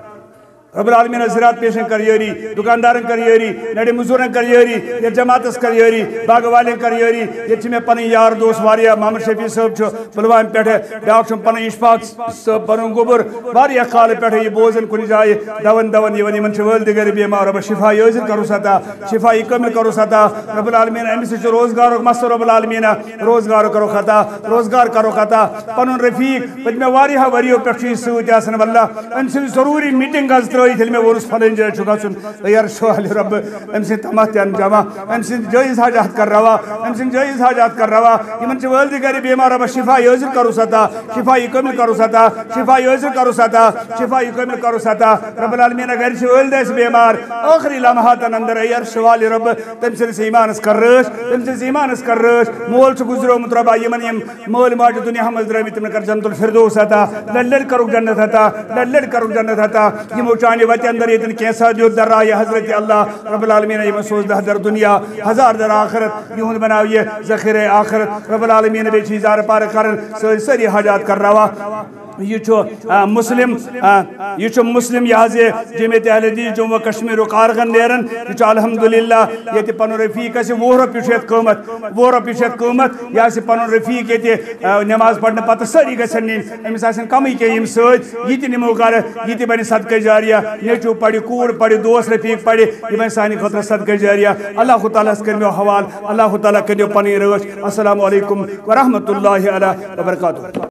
رب العالمین زراعت پیشن کر یاری دکاندارن کر یاری نڑی مزورن کر یاری یہ جماعتس کر یاری باغ والین کر یاری یہ چھ میں پنی یار دوست واریا محمد شفیع صاحب چھ پلوام پیٹھ ڈاکٹر پنی اشفاق صاحب پنن گوبر واریا خال پیٹھ یہ بوزن کن جائے دون دون یہ ونی من چھ ولد گر بیمار رب شفا یوزن کرو ستا شفا کامل کرو ستا رب العالمین امس چھ روزگار مس رب العالمین روزگار کرو خطا روزگار کرو خطا پنن رفیق پد میں واریا وریو پیٹھ سوت آسن واللہ ان سے ضروری میٹنگ از دل میں ورس پھلن جائے چکا سن غیر شوال رب ام سے تمات انجامہ ام سے جائز حاجات کر روا ام سے جائز حاجات کر روا یمن چھ والد گری بیمار رب شفا یوزر کرو ستا شفا کامل کرو ستا شفا یوزر کرو ستا شفا کامل کرو ستا رب العالمین غیر چھ والد اس بیمار آخری لمحات اندر غیر شوال رب تم سے ایمان اس کر رش تم سے ایمان اس کر رش مول چھ گزرو متربا یمن یم مول ماج دنیا ہم درمی تم کر جنت الفردوس عطا للڑ کرو جنت عطا للڑ کرو جنت عطا یم چانے وقت اندر یہ کیسا دیو در رائے حضرت اللہ رب العالمین یہ مسوز در دنیا ہزار در آخرت یہون بناو یہ ذخیر آخرت رب العالمین بے چیزار پار کرن سری حاجات کر روا یہ چھو مسلم یہ چھو مسلم یہاں جمعیت اہل حدیث جموں و کشمیر و کارغن نیرن یہ چھو الحمدللہ یہ تی پنو رفیق ایسے وہ رپی شیط قومت وہ رپی شیط قومت یا سے پنو رفیق یہ تی نماز پڑھنے پتہ سری گسن نین امیس آسن کمی کے یم سوچ یہ تی نمو کار یہ تی بنی صدقہ جاریہ نیچو پڑھی کور پڑھی دوست رفیق پڑھی یہ بنی سانی خطر صدقہ جاریہ اللہ تعالیٰ اس کرمیو حوال اللہ تعالیٰ کرمیو پنی روش السلام علیکم ورحمت اللہ وبرکاتہ.